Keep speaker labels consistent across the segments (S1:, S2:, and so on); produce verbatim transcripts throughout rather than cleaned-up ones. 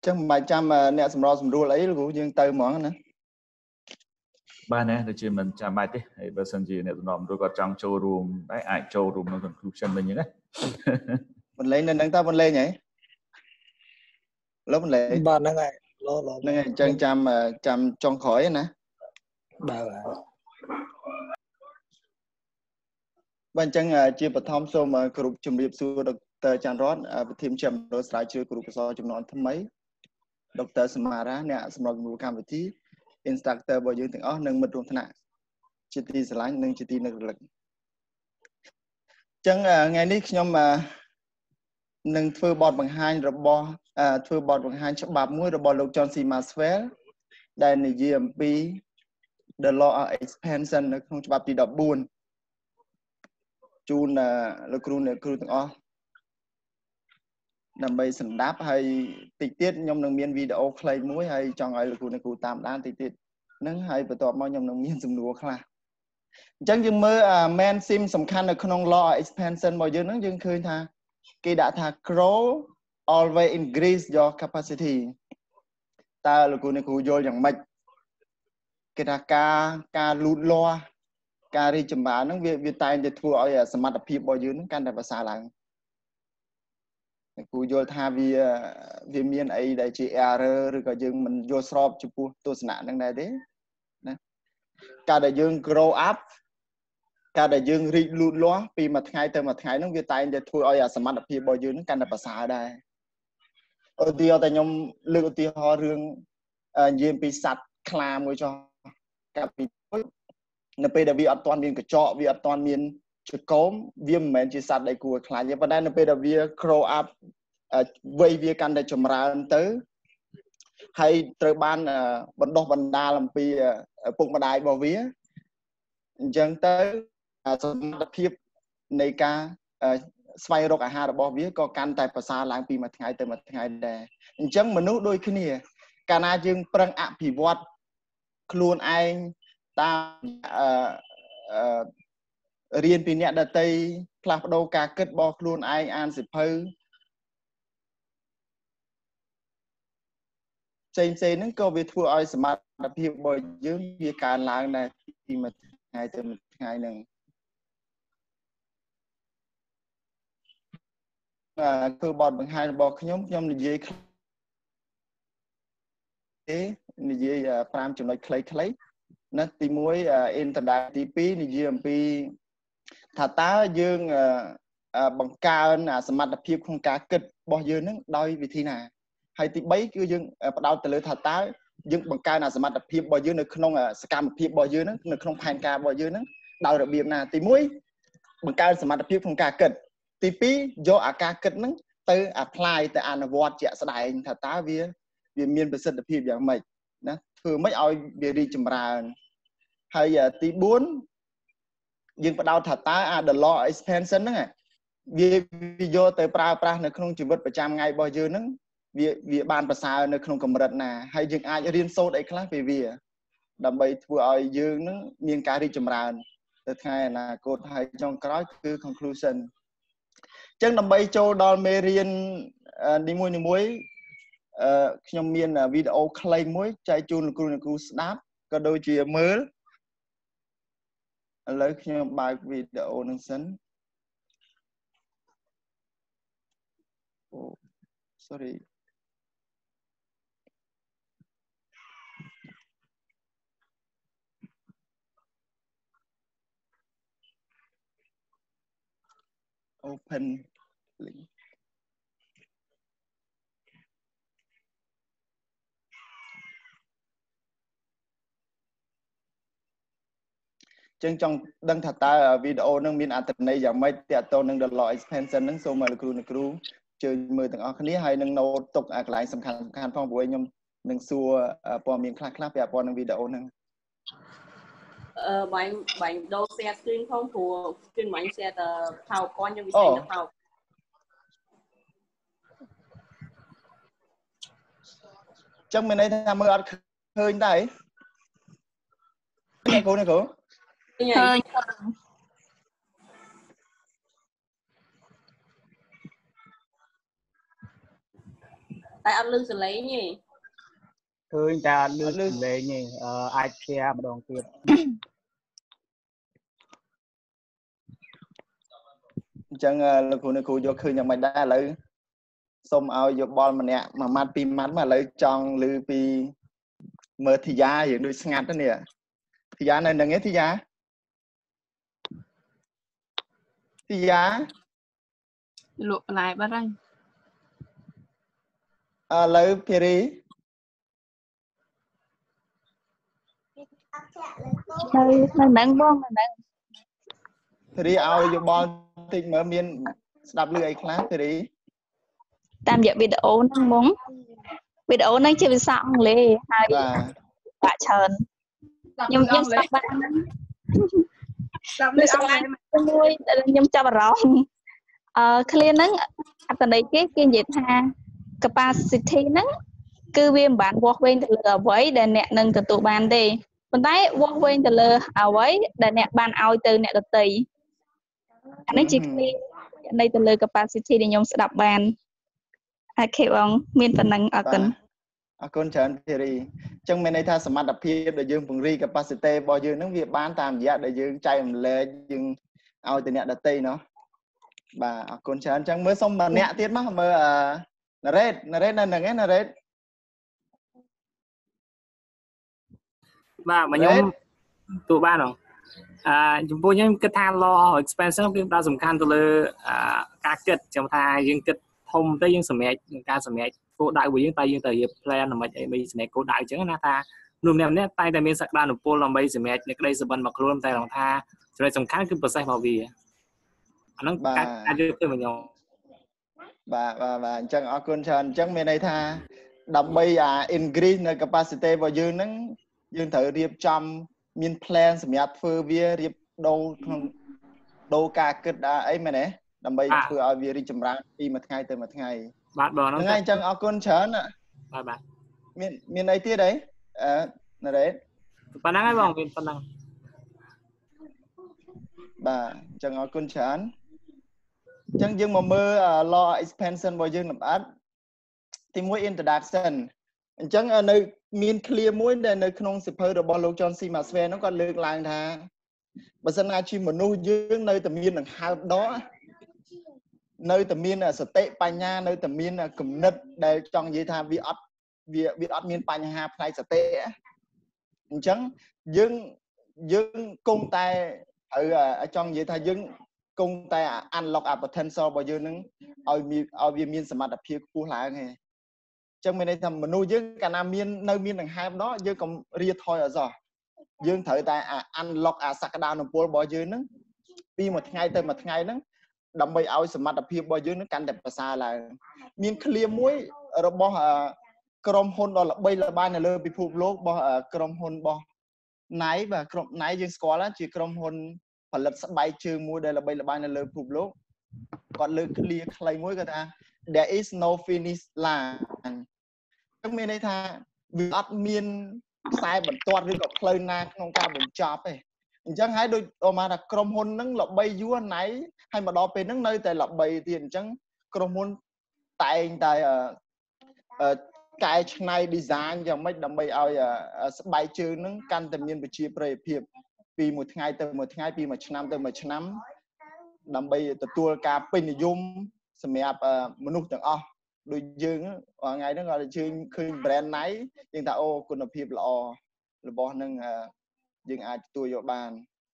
S1: chẳng bài trăm nè sầm rò sầm rùa lấy của dương tơ món nữa
S2: ba nè để chị mình chạm bài thế hay bữa sân gì nè tụi tôi có trong showroom đấy ai showroom nó conclusion mình như đấy
S1: mình lấy nên đăng ta mình lên nhảy lúc mình lấy
S3: ba nó ngay lo lo
S1: nên chân trăm trăm trong khỏi nè
S3: ba
S1: bên chân chia bật thom xô mà group chuẩn bị xưa Doctor Chan Rod thêm chậm đối sai chưa group so chấm nón thấm mấy Doctor Samara nè sầm rò group cam vị instructor bao nhiêu tiếng ó nâng mật ruộng thân ạ chỉ ti sờ lánh nâng chỉ ti nâng lực chân ngày ní nhưng mà nâng thưa bọt bằng hai rồi bò thưa bọt bằng hai chấp bạc mũi rồi bò lục John C. Maxwell đây là G M P the law of expansion nó không chấp bạc thì đọc buồn chun là lực kêu này kêu tiếng ó nằm bây sẵn đáp hay tịch tiết nhom nâng miên video clay mũi hay cho người lực kêu này kêu tam đan tịch tiết nâng hay vừa tọt mau nhom nâng miên dùng đùa khla chẳng dừng mơ men sim sầm khăn ởក្នុង law expansion bao giờ nó dừng khơi tha khi đã tha grow always increase your capacity ta là cô này cô vôอย่าง mạch cái ta ca ca lút lo ca đi chấm bá nó việc việc tay để thua ở sầm mặt phim bao giờ nó can đểภาษา làng cô vô tha vì vì miền ấy đại chỉ error rồi có dừng mình vô sọp chụp tôi sẵn năng này đấy cả đại dương grow up cả đại dương ri lút lo vì mà ngày tới mà ngày nó việc tay để thua ở sầm mặt phim bao giờ nó can đểภาษา đây ở tiêu tại nhom lựa tiêu họ riêng G M P sạch khla mới cho các vị nó bây giờ vì an toàn miền cái trọ vì an toàn miền chụp cốm viêm mền chỉ sạch đầy của khla như vậy nó bây giờ vì grow up vây vì căn để chấm ra tới hay trời ban vận động vận đa làm pi phục mà đại bảo vía chẳng tới đặc biệt này ca xoay rок អាហារ របស់វាក៏កាន់តែប្រសើរឡើងពីមួយថ្ងៃទៅមួយថ្ងៃដែរអញ្ចឹងមនុស្សដូចគ្នាកាលណាយើងប្រឹងអភិវឌ្ឍខ្លួនឯងតាមអឺរៀនពីអ្នកដទៃផ្លាស់ប្ដូរការគិតរបស់ខ្លួនឯងអានសៀវភៅផ្សេងៗហ្នឹងក៏វាធ្វើឲ្យសមត្ថភាពរបស់យើងវាកើនឡើងដែរពីមួយថ្ងៃទៅមួយថ្ងៃហ្នឹងคือบอดบางไฮบอกขยมขยมនិយាយនិយាយ5ចំណុចខ្លីៗណាទី1អ៊ីនធឺណិតទី2និយាយអំពីថាតើយើងបង្កើនសមត្ថភាពក្នុងការគិតរបស់យើងនឹងដោយវិធីណាហើយទី3គឺយើងផ្ដោតទៅលើថាតើយើងបង្កើនសមត្ថភាពរបស់យើងនៅក្នុងសកម្មភាពរបស់យើងនឹងនៅក្នុងផែនការរបស់យើងនឹងដោយរបៀបណាទី1បង្កើនសមត្ថភាពក្នុងការគិតទី2យកអាការគិតហ្នឹងទៅ apply ទៅអនុវត្តជាក់ស្ដែងថាតើវាវាមានប្រសិទ្ធភាពយ៉ាងម៉េចណាធ្វើម៉េចឲ្យវារីកចម្រើនហើយទី4យើងបដោតថាតើអា the law expansion ហ្នឹងវាវាយកទៅប្រើប្រាស់នៅក្នុងជីវិតប្រចាំថ្ងៃរបស់យើងហ្នឹងវាវាបានប្រសើរនៅក្នុងកម្រិតណាហើយយើងអាចរៀនសូត្រអីខ្លះពីវាដើម្បីធ្វើឲ្យយើងហ្នឹងមានការរីកចម្រើនទៅថ្ងៃអនាគតហើយចុងក្រោយគឺ conclusion ចឹងដើម្បីចូលដល់មេរៀននីមួយនីមួយអឺខ្ញុំមានវីដេអូខ្លីមួយចែកជូនលោកគ្រូអ្នកគ្រូស្ដាប់ក៏ដូចជាមើលឥឡូវខ្ញុំបើកវីដេអូនឹងសិនអូ sorry open link ចឹងចង់ដឹងថាតើវីដេអូនឹងមានអត្ថន័យយ៉ាងម៉េចទាក់ទងនឹង the law expansion ហ្នឹងសូមឲ្យលោកគ្រូអ្នកគ្រូជើញមើលទាំងអស់គ្នាហើយនឹង note ទុកកន្លែងសំខាន់សំខាន់ផងព្រោះខ្ញុំនឹងសួរព័ត៌មានខ្លះខ្លះពាក់ព័ន្ធនឹងវីដេអូហ្នឹង
S4: អឺបាញ់បាញ់ដូរ share screen ផងព្រោះ screen បាញ់ share ទៅ PowerPoint ខ្ញុំវាចេញទៅ PowerPoint
S1: ចឹងមានន័យថាមើលអត់ឃើញដែរនេះគ្រូនេះគ្រូឃើញ
S4: tại ăn lư xử lấy nhỉ
S3: khơi ta lư lệ nhỉ ai xe mà đồng tiền
S1: chẳng là cô này cô vô khơi nhà mày đã lấy xong ao vô bom mà nè mà mát pin mát mà lấy tròn lư pi mở thì giá hiện đôi ngắt đó nè thì giá này là nghe thì giá thì giá
S5: lụa lại bắt anh
S1: à lấy peri
S6: nơi nơi nắng bom mà nắng
S1: peri ao vô bom thì mở miên đạp lưỡi khác peri
S6: tam giờ video nắng muốn video nắng chưa bị xong lì hai bà trần nhưng nhưng sao bạn nhưng sao bạn nuôi nhưng cho bà rong ờ clear nắng tại đây cái cái gì ha capacity nắng cứ viêm bản walk bên từ lừa với để nẹt nâng từ tụ bàn đi còn tay walk bên từ lừa à với để nẹt bàn ao từ nẹt từ tì anh ấy chỉ đây từ lừa capacity để nhung sẽ đọc bàn à kêu ông miền phần năng ở cần
S1: à con chọn thì trong bên này tha smart đập phim để dương phần ri capacity bao dương nó việc bán tạm giá để dương chạy một lệ dương ao từ nẹt từ tì nó bà con chọn chẳng mới xong mà nẹt tiết mà mơ à nè red nè red nên là nghe nè red
S7: bà mà nhóm tụi ba rồi à chúng tôi những cái than lo expansion cái đa sủng khăn từ à cá kết trong thai những cái thông tới những sầm mẹ những cá sầm mẹ cô đại với những tay những tờ plan là mấy mấy sầm mẹ cô đại chứng là ta nôm ném nét tay tại miền sạc đan của pol làm mấy sầm mẹ những cái đây sầm bần mặc luôn tay lòng tha rồi sủng khăn cứ bớt sai vào vì nó cá cá được cái mình nhau
S1: bà bà bà chẳng ở con chân chẳng bên đây tha đập bay à increaseใน capacity របស់យើងហ្នឹងយើងត្រូវរៀបចំមាន plan សម្រាប់ធ្វើវារៀបដូរក្នុងដូរការគិតអីមែនទេដើម្បីធ្វើឲ្យវារីកចម្រើនពីមួយថ្ងៃទៅមួយថ្ងៃ
S7: បាទបងហ្នឹង
S1: ថ្ងៃអញ្ចឹងអរគុណច្រើន
S7: បាទបាទ
S1: មានមានអីទៀតអីអឺណារ៉េត
S7: ប៉ុណ្ណឹងហើយបងមានប៉ុណ្ណឹង
S1: បាទអញ្ចឹងអរគុណច្រើនអញ្ចឹងយើងមកមើល law expansion របស់យើងលម្អិតទីមួយ introduction អញ្ចឹងនៅមាន clear មួយដែលនៅក្នុងសិភៅរបស់លោក John C. Maxwell នោះគាត់លើកឡើងថាបើសិនណាជាមនុស្សយើងនៅតែមានដង្ហើមដកនៅតែមានសតិបញ្ញានៅតែមានគំនិតដែលចង់និយាយថាវាអត់វាវាអត់មានបញ្ហាផ្នែកសតិអញ្ចឹងយើងយើងគង់តែត្រូវចង់និយាយថាយើងគង់តែ unlock អា potential របស់យើងនឹងឲ្យឲ្យវាមានសមត្ថភាពខ្ពស់ឡើងឯងចឹងមានន័យថាមនុស្សយើងកាលណាមាននៅមានដង្ហើមដកយើងកុំរាថយអសោះយើងត្រូវតែ unlock អាសក្តានុពលរបស់យើងនឹងពីមួយថ្ងៃទៅមួយថ្ងៃហ្នឹងដើម្បីឲ្យសមត្ថភាពរបស់យើងនឹងកាន់តែប្រសើរឡើងមានឃ្លាមួយរបស់ក្រុមហ៊ុនដ៏ល្បីល្បាញនៅលើពិភពលោករបស់ក្រុមហ៊ុនរបស់ Nike បាទក្រុម Nike យើងស្គាល់ជាក្រុមហ៊ុនផលិតស្បែកជើងមួយដែលល្បីល្បាញនៅលើពិភពលោកគាត់លើកឃ្លាខ្លីមួយគាត់ថា there is no finish line ចឹងមានន័យថាវាអត់មានខ្សែបន្ទាត់ឬក៏ផ្លូវណាក្នុងការបញ្ចប់ទេអញ្ចឹងហើយដូចអូម៉ាថាក្រុមហ៊ុនហ្នឹងល្បីយូរណៃហើយមកដល់ពេលហ្នឹងនៅតែល្បីទៀតអញ្ចឹងក្រុមហ៊ុនតែងតែកែច្នៃ design យ៉ាងម៉េចដើម្បីឲ្យស្បែកជើងហ្នឹងកាន់តែមានប្រជាប្រិយភាពពីមួយថ្ងៃទៅមួយថ្ងៃពីមួយឆ្នាំទៅមួយឆ្នាំដើម្បីទទួលការពេញនិយមសម្រាប់មនុស្សទាំងអស់ដូចយើងថ្ងៃហ្នឹងគាត់ជើញឃើញ brand Nike យើងថាអូគុណភាពល្អរបស់ហ្នឹងយើងអាចទទួលយកបាន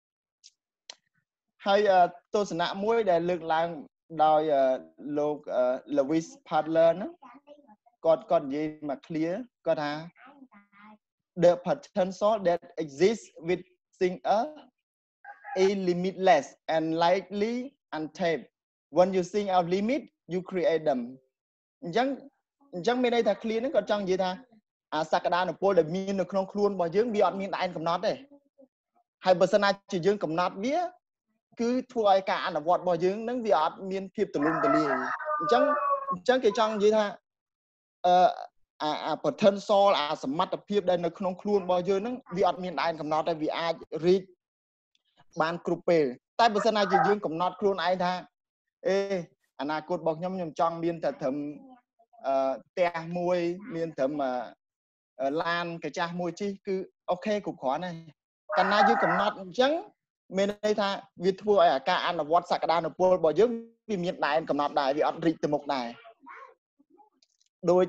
S1: ហើយទស្សនៈមួយដែលលើកឡើងដោយលោក Lewis Padler ហ្នឹងគាត់គាត់និយាយមក clear គាត់ថា the potential that exists within us is limitless and likely untapped when you think of limit you create them អញ្ចឹងអញ្ចឹងមានន័យថា clear ហ្នឹងគាត់ចង់និយាយថាអាសក្តានុពលដែលមាននៅក្នុងខ្លួនរបស់យើងវាអត់មានដែនកំណត់ទេហើយបើសិនណាជាយើងកំណត់វាគឺធ្វើឲ្យការអនុវត្តរបស់យើងនឹងវាអត់មានភាពទូលំទូលាយអញ្ចឹងអញ្ចឹងគេចង់និយាយថាអឺអាអា potential អាសមត្ថភាពដែលនៅក្នុងខ្លួនរបស់យើងនឹងវាអត់មានដែនកំណត់ទេវាអាច reach បានគ្រប់ពេលតែបើសិនណាជាយើងកំណត់ខ្លួនឯងថាអេអនាគតរបស់ខ្ញុំខ្ញុំចង់មានតែត្រឹមអឺផ្ទះមួយមានត្រឹមឡានកញ្ចាស់មួយជិះគឺអូខេគ្រប់គ្រាន់ហើយកាលណាយើងកំណត់អញ្ចឹងមានន័យថាវាធ្វើឲ្យអាការអនុវត្តសក្តានុពលរបស់យើងវាមានដែនកំណត់ដែរវាអត់រីកទៅមុខដែរដូច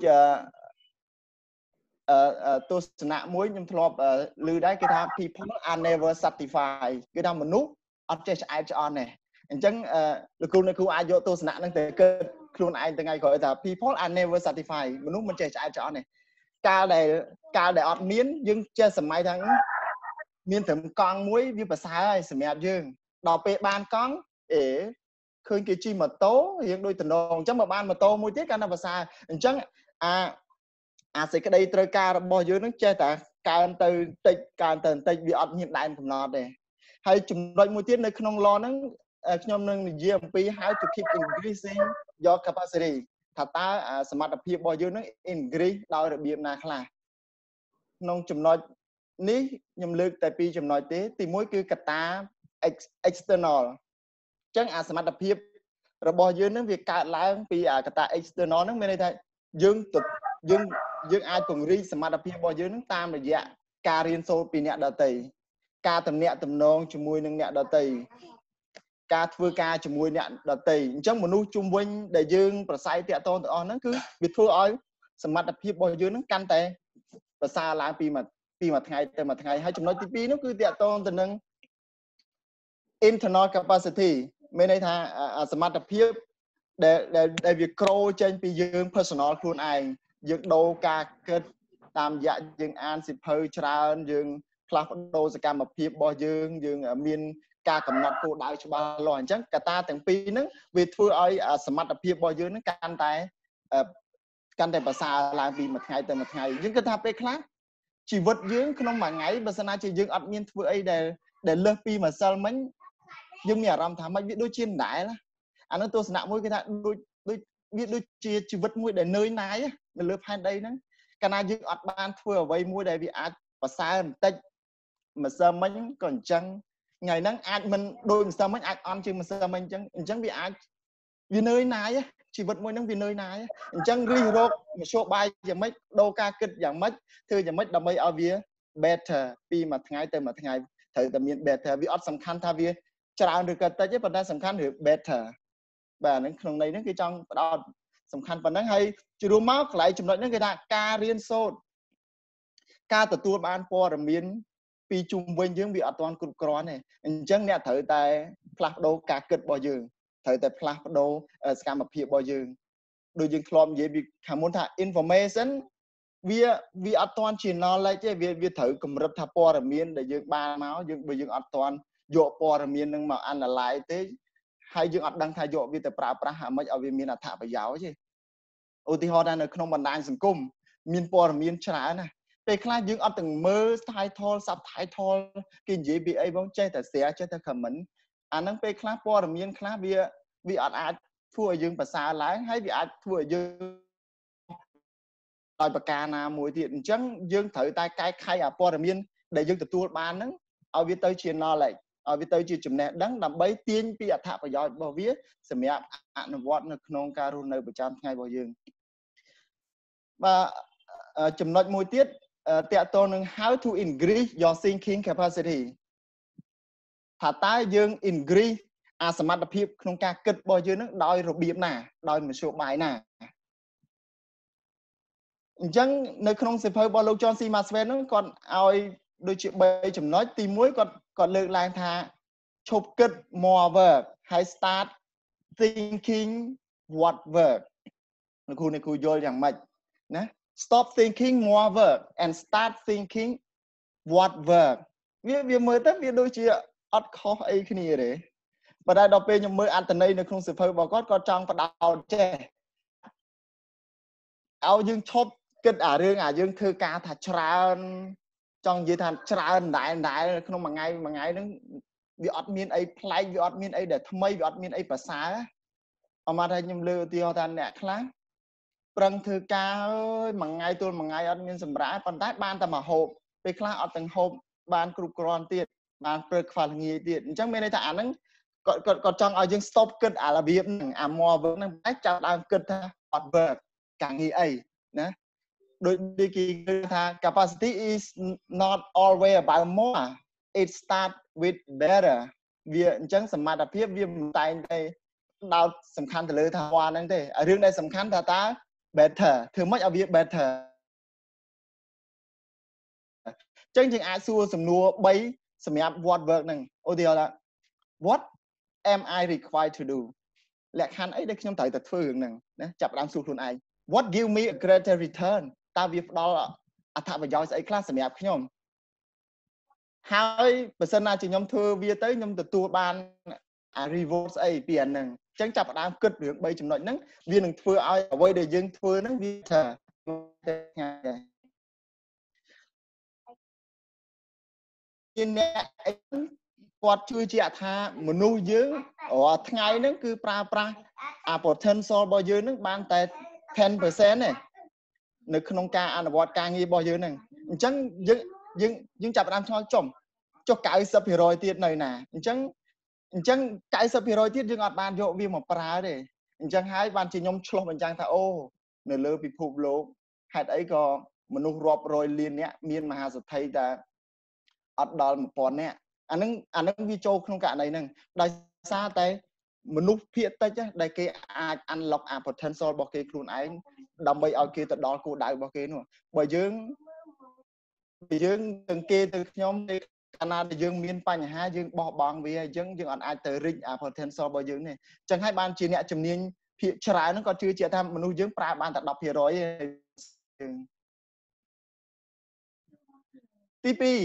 S1: អឺទស្សនៈមួយខ្ញុំធ្លាប់ឮដែរគេថា people are never satisfied គឺថាមនុស្សអត់ចេះឆ្អែតឆ្អន់ទេអញ្ចឹងលោកគ្រូអ្នកគ្រូអាចយកទស្សនៈហ្នឹងទៅគិតខ្លួនឯងថ្ងៃក្រោយថា people are never satisfied មនុស្សមិនចេះឆ្អែតឆ្អន់ទេកាលដែលកាលដែលអត់មានយើងចេះសម័យថាមានត្រឹមកង់មួយវាប្រសើរហើយសម្រាប់យើងដល់ពេលបានកង់អេឃើញគេជិះម៉ូតូរៀងដូចតំណងអញ្ចឹងមកបានម៉ូតូមួយទៀតកាន់តែប្រសើរអញ្ចឹងអាអាសេចក្តីត្រូវការរបស់យើងនឹងចេះតែកើនទៅតិចកើនទៅបន្តិចវាអត់មានដែនកំណត់ទេហើយចំណុចមួយទៀតនៅក្នុង law ហ្នឹងខ្ញុំនឹងនិយាយអំពី how to keep increasing your capacity ថាតើសមត្ថភាពរបស់យើងនឹង increase ដោយរបៀបណាខ្លះក្នុងចំណុចនេះខ្ញុំលើកតែពីរចំណុចទេទីមួយគឺកត្តា external អញ្ចឹងអាសមត្ថភាពរបស់យើងនឹងវាកើតឡើងពីអាកត្តា external ហ្នឹងមានន័យថាយើងយើងយើងអាចពង្រីកសមត្ថភាពរបស់យើងនឹងតាមរយៈការរៀនសូត្រពីអ្នកដទៃការទំនាក់ទំនងជាមួយនឹងអ្នកដទៃការធ្វើការជាមួយអ្នកដទៃអញ្ចឹងមនុស្សជុំវិញដែលយើងប្រស័យតាក់ទងទាំងអស់ហ្នឹងគឺវាធ្វើឲ្យសមត្ថភាពរបស់យើងនឹងកាន់តែប្រសើរឡើងពីមួយពីមួយថ្ងៃទៅមួយថ្ងៃហើយចំណុចទីពីរនោះគឺតាក់ទងទៅនឹង internal capacity មានន័យថាសមត្ថភាពដែលដែលវាក្រោចេញពីយើង personal ខ្លួនឯងយើងដូរការគិតតាមរយៈយើងអានសៀវភៅច្រើនយើងផ្លាស់ប្ដូរសកម្មភាពរបស់យើងយើងមានការកំណត់គោលដៅច្បាស់លាស់អញ្ចឹងកត្តាទាំងពីរហ្នឹងវាធ្វើឲ្យសមត្ថភាពរបស់យើងហ្នឹងកាន់តែកាន់តែប្រសើរឡើងពីមួយថ្ងៃទៅមួយថ្ងៃយើងគិតថាពេលខ្លះជីវិតយើងក្នុងមួយថ្ងៃបើសិនណាជាយើងអត់មានធ្វើអីដែលដែលលើសពីម្សិលមិញយើងមានអារម្មណ៍ថាមិនវាដូចជាមិនដែរអានោះទស្សនៈមួយគេថាដូចដូចវាដូចជាជីវិតមួយដែលនឿយណាយនៅលើផែនដីហ្នឹងកាលណាយើងអត់បានធ្វើអ្វីមួយដែលវាអាចប្រសើរបន្តិចម្សិលមិញក៏អញ្ចឹងថ្ងៃហ្នឹងអាចមិនដូចម្សិលមិញអាចអន់ជាងម្សិលមិញអញ្ចឹងអញ្ចឹងវាអាចវានឿយណាយជីវិតមួយហ្នឹងវានឿយណាយអញ្ចឹងរិះរកមធ្យោបាយយ៉ាងម៉េចដូរការគិតយ៉ាងម៉េចធ្វើយ៉ាងម៉េចដើម្បីឲ្យវា better ពីមួយថ្ងៃទៅមួយថ្ងៃត្រូវតែមាន better វាអត់សំខាន់ថាវាច្រើនឬក៏តិចទេប៉ុន្តែសំខាន់គឺ better បាទហ្នឹងក្នុងន័យហ្នឹងគេចង់ផ្ដោតសំខាន់ប៉ុណ្ណឹងហើយជារួមមកកន្លែងចំណុចហ្នឹងគេថាការរៀនសូត្រការទទួលបានព័ត៌មានពីជុំវិញយើងវាអត់ទាន់គ្រប់គ្រាន់ទេអញ្ចឹងអ្នកត្រូវតែផ្លាស់ប្ដូរការគិតរបស់យើងត្រូវតែផ្លាស់ប្ដូរសកម្មភាពរបស់យើងដូចយើងធ្លាប់និយាយពីខាងមុនថា information វាវាអត់ទាន់ជា knowledge ទេវាវាត្រូវកម្រិតថាព័ត៌មានដែលយើងបានមកយើងបើយើងអត់ទាន់យកព័ត៌មាននឹងមក analyze ទេហើយយើងអត់ដឹងថាយកវាទៅប្រើប្រាស់អាម៉េចឲ្យវាមានអត្ថប្រយោជន៍ទេឧទាហរណ៍ថានៅក្នុងបណ្ដាញសង្គមមានព័ត៌មានច្រើនណាស់ពេលខ្លះយើងអត់ទាំងមើល title subtitle គេនិយាយពីអីបងចេះតែ share ចេះតែ comment អាហ្នឹងពេលខ្លះព័ត៌មានខ្លះវាវាអត់អាចធ្វើឲ្យយើងប្រសើរឡើងហើយវាអាចធ្វើឲ្យយើងដោយប្រការណាមួយទៀតអញ្ចឹងយើងត្រូវតែកែខៃអាព័ត៌មានដែលយើងទទួលបានហ្នឹងឲ្យវាទៅជា knowledge ឲ្យវាទៅជាចំណេះដឹងដើម្បីទាញពីអត្ថប្រយោជន៍របស់វាសម្រាប់អនុវត្តនៅក្នុងការរស់នៅប្រចាំថ្ងៃរបស់យើងបាទចំណុចមួយទៀតតាក់ទងនឹង how to increase your thinking capacity ថាតើយើង increase អាសមត្ថភាពក្នុងការគិតរបស់យើងនឹងដោយរបៀបណាដោយមធ្យោបាយណាអញ្ចឹងនៅក្នុងសៀវភៅរបស់លោក John C. Maxwell ហ្នឹងគាត់ឲ្យដូចជាបីចំណុចទីមួយគាត់គាត់លើកឡើងថាឈប់គិត more work ហើយ start thinking what work លោកគ្រូអ្នកគ្រូយល់យ៉ាងម៉េចណា stop thinking more work and start thinking what work វាវាមើលទៅវាដូចជាអត់ខុសអីគ្នាទេប៉ុន្តែដល់ពេលខ្ញុំមើលអត្ថន័យនៅក្នុងសៀវភៅរបស់គាត់គាត់ចង់បដោតចេះឲ្យយើងឈប់គិតអារឿងអាយើងធ្វើការថាច្រើនចង់និយាយថាច្រើនដែរដែរក្នុងមួយថ្ងៃមួយថ្ងៃហ្នឹងវាអត់មានអីប្លែកវាអត់មានអីដែលថ្មីវាអត់មានអីប្រសើរអមថាខ្ញុំលើកឧទាហរណ៍ថាអ្នកខ្លះប្រឹងធ្វើការអើយមួយថ្ងៃទល់មួយថ្ងៃអត់មានសម្រាប់ប៉ុន្តែបានតែមកហូបពេលខ្លះអត់ទាំងហូបបានគ្រប់គ្រាន់ទៀតបានព្រឹកខ្វះល្ងាចទៀតអញ្ចឹងមានន័យថាអាហ្នឹងគាត់គាត់គាត់ចង់ឲ្យយើង stop គិតអារបៀបហ្នឹងអា more work ហ្នឹងតែចាប់ដើមគិតថា hard work ការងារអីណាដូចដូចគេថា capacity is not always about more it start with better វាអញ្ចឹងសមត្ថភាពវាមិនតែងតែដោតសំខាន់ទៅលើថាវ៉ាហ្នឹងទេរឿងដែលសំខាន់ថាតើ better ធ្វើម៉េចឲ្យវា better អញ្ចឹងយើងអាចសួរសំណួរ3សម្រាប់ what work ហ្នឹងឧទាហរណ៍ថា what am I required to do លក្ខខណ្ឌអីដែលខ្ញុំត្រូវតែធ្វើរឿងហ្នឹងណាចាប់ផ្ដើមសួរខ្លួនឯង what give me a greater return តើវាផ្ដល់អត្ថប្រយោជន៍ស្អីខ្លះសម្រាប់ខ្ញុំហើយបើសិនណាជាខ្ញុំធ្វើវាទៅខ្ញុំទទួលបាន reward ស្អីពីអាហ្នឹងអញ្ចឹងចាប់ផ្ដើមគិតរឿង3ចំណុចហ្នឹងវានឹងធ្វើឲ្យអ្វីដែលយើងធ្វើហ្នឹងវាថាថ្ងៃអ្នកគាត់ជឿជាក់ថាមនុស្សយើងរាល់ថ្ងៃហ្នឹងគឺប្រើប្រាស់ potential របស់យើងហ្នឹងបានតែ ten percent ទេនៅក្នុងការអនុវត្តការងាររបស់យើងហ្នឹងអញ្ចឹងយើងយើងយើងចាប់ផ្ដើមឆ្ងល់ចំចុះ ninety percent ទៀតនៅណាអញ្ចឹងអញ្ចឹង ninety percent ទៀតយើងអត់បានយកវាមកប្រើទេអញ្ចឹងហើយបានជាខ្ញុំឆ្លោះបញ្ចាំងថាអូនៅលើពិភពលោកហេតុអីក៏មនុស្សរាប់រយលានអ្នកមានមហាសទ្ធិតែអត់ដល់one thousandនាក់អានឹងអានឹងវាចូលក្នុងករណីហ្នឹងដោយសារតែមនុស្សភាគតិចដែលគេអាច unlock អា potential របស់គេខ្លួនឯងដើម្បីឲ្យគេទៅដល់គោលដៅរបស់គេនោះបើយើងបើយើងទាំងគេទៅខ្ញុំកាលណាដែលយើងមានបញ្ហាយើងបោះបង់វាអញ្ចឹងយើងអត់អាចទៅ reach អា potential របស់យើងទេអញ្ចឹងហើយបានជាអ្នកជំនាញភាគច្រើនហ្នឹងក៏ជឿជាក់ថាមនុស្សយើងប្រើបានតែten percent ទេយើងទីtwo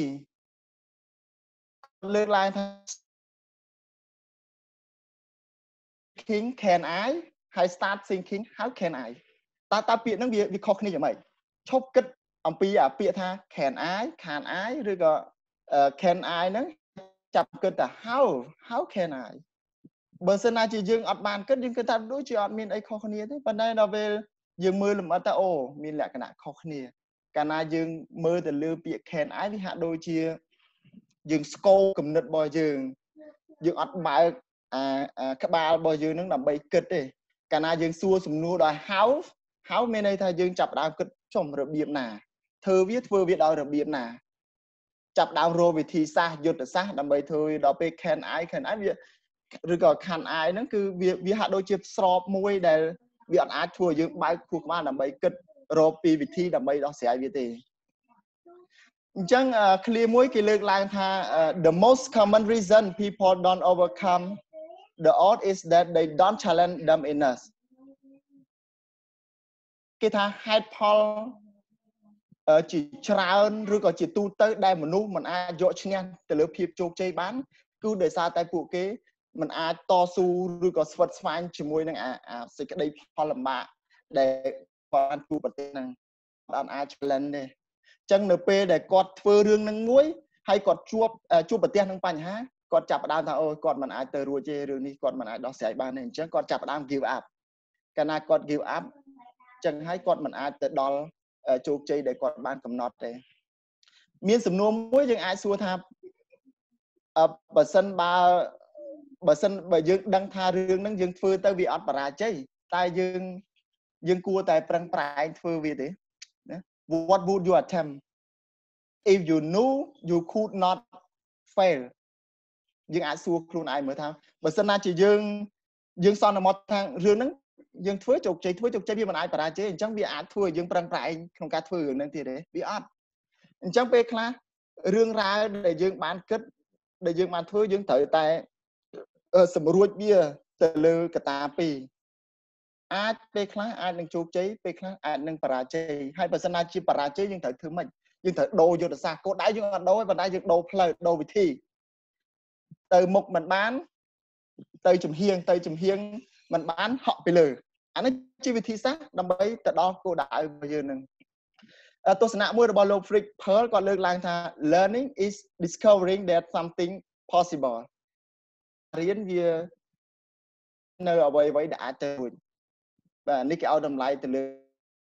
S1: លើកឡើងថា thinking can I ហើយ start thinking how can I តើតើពាក្យហ្នឹងវាវាខុសគ្នាយ៉ាងម៉េចឈប់គិតអំពីអាពាក្យថា can I can I ឬក៏ can I ហ្នឹងចាប់គិតថា how how can I បើសិនណាជាយើងអត់បានគិតយើងគិតថាដូចជាអត់មានអីខុសគ្នាទេប៉ុន្តែដល់ពេលយើងមើលលម្អិតថាអូមានលក្ខណៈខុសគ្នាកាលណាយើងមើលទៅលើពាក្យ can I វាហាក់ដូចជាយើងស្គរគំនិតរបស់យើងយើងអត់បើកអាក្បាលរបស់យើងនឹងដើម្បីគិតទេកាលណាយើងសួរសំណួរដល់ how how មានន័យថាយើងចាប់ផ្ដើមគិតចំរបៀបណាធ្វើវាធ្វើវាដោយរបៀបណាចាប់ផ្ដើមរកវិធីសាស្ត្រយុទ្ធសាស្ត្រដើម្បីធ្វើដល់ពេល can I can I វាឬក៏ can I ហ្នឹងគឺវាវាហាក់ដូចជាស្របមួយដែលវាអត់អាចធ្វើឲ្យយើងបើកខួរក្បាលដើម្បីគិតរកពីវិធីដើម្បីដោះស្រាយវាទេអញ្ចឹង clear មួយគេលើកឡើងថា the most common reason people don't overcome the odds is that they don't challenge them enough គេថាហេតុផលជាច្រើនឬក៏ជាទូទៅដែលមនុស្សមិនអាចយកឈ្នះទៅលើភាពជោគជ័យបានគឺដោយសារតែពួកគេមិនអាចតស៊ូឬក៏ស្វិតស្វាញជាមួយនឹងអាសេចក្តីផលលំបាកដែលបានជួបប្រទេសហ្នឹងអត់អាច challenge ទេអញ្ចឹងនៅពេលដែលគាត់ធ្វើរឿងហ្នឹងមួយហើយគាត់ជួបជួបប្រទះនឹងបញ្ហាគាត់ចាប់ផ្ដើមថាអូគាត់មិនអាចទៅរួចទេរឿងនេះគាត់មិនអាចដោះស្រាយបានទេអញ្ចឹងគាត់ចាប់ផ្ដើម give up កាលណាគាត់ give up អញ្ចឹងហើយគាត់មិនអាចទៅដល់ជោគជ័យដែលគាត់បានកំណត់ទេមានសំណួរមួយយើងអាចសួរថាបើសិនបើបើសិនបើយើងដឹងថារឿងហ្នឹងយើងធ្វើទៅវាអត់បរាជ័យតែយើងយើងគួរតែប្រឹងប្រែងធ្វើវាទេណា What would you attempt if you knew you could not fail យើងអាចសួរខ្លួនឯងមើលថាបើសិនណាជាយើងយើងសន្មតថារឿងហ្នឹងយើងធ្វើជោគជ័យធ្វើជោគជ័យវាមិនអាចបរាជ័យអញ្ចឹងវាអាចធ្វើឲ្យយើងប្រឹងប្រែងក្នុងការធ្វើរឿងហ្នឹងទៀតទេវាអត់អញ្ចឹងពេលខ្លះរឿងរ៉ាវដែលយើងបានគិតដែលយើងបានធ្វើយើងត្រូវតែសម្រួចវាទៅលើកត្តាពីរអាចពេលខ្លះអាចនឹងជោគជ័យពេលខ្លះអាចនឹងបរាជ័យហើយបើសិនណាជាបរាជ័យយើងត្រូវធ្វើម៉េចយើងត្រូវដូរយុទ្ធសាស្ត្រគោលដៅយើងអត់ដូរទេប៉ុន្តែយើងដូរផ្លូវដូរវិធីទៅមុខមិនបានទៅចំហៀងទៅចំហៀងមិនបានហក់ពីលើអានេះជាវិធីសាស្ត្រដើម្បីទៅដល់គោលដៅរបស់យើងនឹងទស្សនៈមួយរបស់លោក Fritz Perls គាត់លើកឡើងថា learning is discovering that something possible រៀនវានៅអ្វីអ្វីដែលអាចទៅរួចបាទនេះគេឲ្យតម្លៃទៅលើ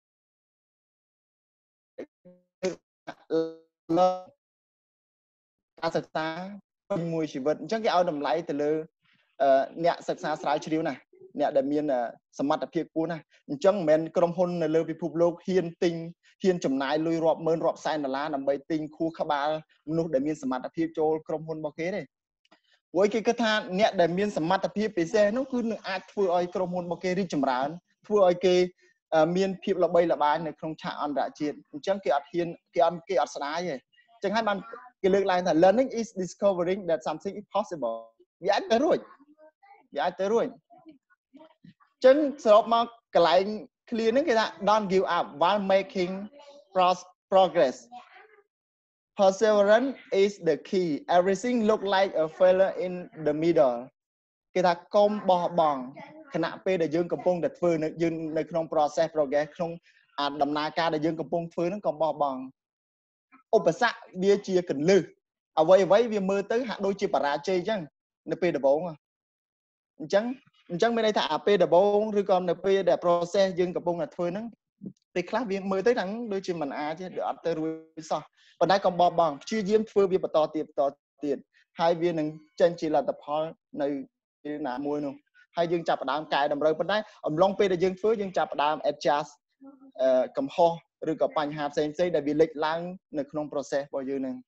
S1: ការសិក្សាពេញមួយជីវិតអញ្ចឹងគេឲ្យតម្លៃទៅលើអ្នកសិក្សាស្រាវជ្រាវណាអ្នកដែលមានសមត្ថភាពខ្ពស់ណាស់អញ្ចឹងមិនមែនក្រុមហ៊ុននៅលើពិភពលោកហ៊ានទិញហ៊ានចំណាយលុយរាប់ម៉ឺនរាប់សែនដុល្លារដើម្បីទិញខួរក្បាលមនុស្សដែលមានសមត្ថភាពចូលក្រុមហ៊ុនរបស់គេទេព្រោះគេគិតថាអ្នកដែលមានសមត្ថភាពពិសេសនោះគឺនឹងអាចធ្វើឲ្យក្រុមហ៊ុនរបស់គេរីកចម្រើនធ្វើឲ្យគេមានភាពល្បីល្បាញនៅក្នុងឆាកអន្តរជាតិអញ្ចឹងគេអត់ហ៊ានគេអត់គេអត់ស្ដាយទេអញ្ចឹងហើយបានគេលើកឡើងថា learning is discovering that something is possible វាអាចទៅរួចវាអាចទៅរួចអញ្ចឹងសរុបមកកន្លែង clear ហ្នឹងគេថា don't give up while making progress perseverance is the key everything look like a failure in the middle គេថាកុំបោះបង់ខណៈពេលដែលយើងកំពុងតែធ្វើនៅយើងនៅក្នុង process progress ក្នុងដំណើរការដែលយើងកំពុងធ្វើហ្នឹងកុំបោះបង់ឧបសគ្គវាជាកន្លឹះអ្វីអ្វីវាមើលទៅហាក់ដូចជាបរាជ័យអញ្ចឹងនៅពេលដំបូងអញ្ចឹងអញ្ចឹងមានន័យថាអាពេលដំបូងឬក៏នៅពេលដែល process យើងកំពុងតែធ្វើហ្នឹងពេលខ្លះវាមើលទៅហ្នឹងដូចជាមិនអាចទេអត់ទៅរួចសោះប៉ុន្តែកុំបោះបង់ព្យាយាមធ្វើវាបន្តទៀតបន្តទៀតហើយវានឹងចេញជាលទ្ធផលនៅពេលណាមួយនោះហើយយើងចាប់ផ្ដើមកែតម្រូវប៉ុន្តែអំឡុងពេលដែលយើងធ្វើយើងចាប់ផ្ដើម adjust កំហុសឬក៏បញ្ហាផ្សេងផ្សេងដែលវាលេចឡើងនៅក្នុង process របស់យើងហ្នឹង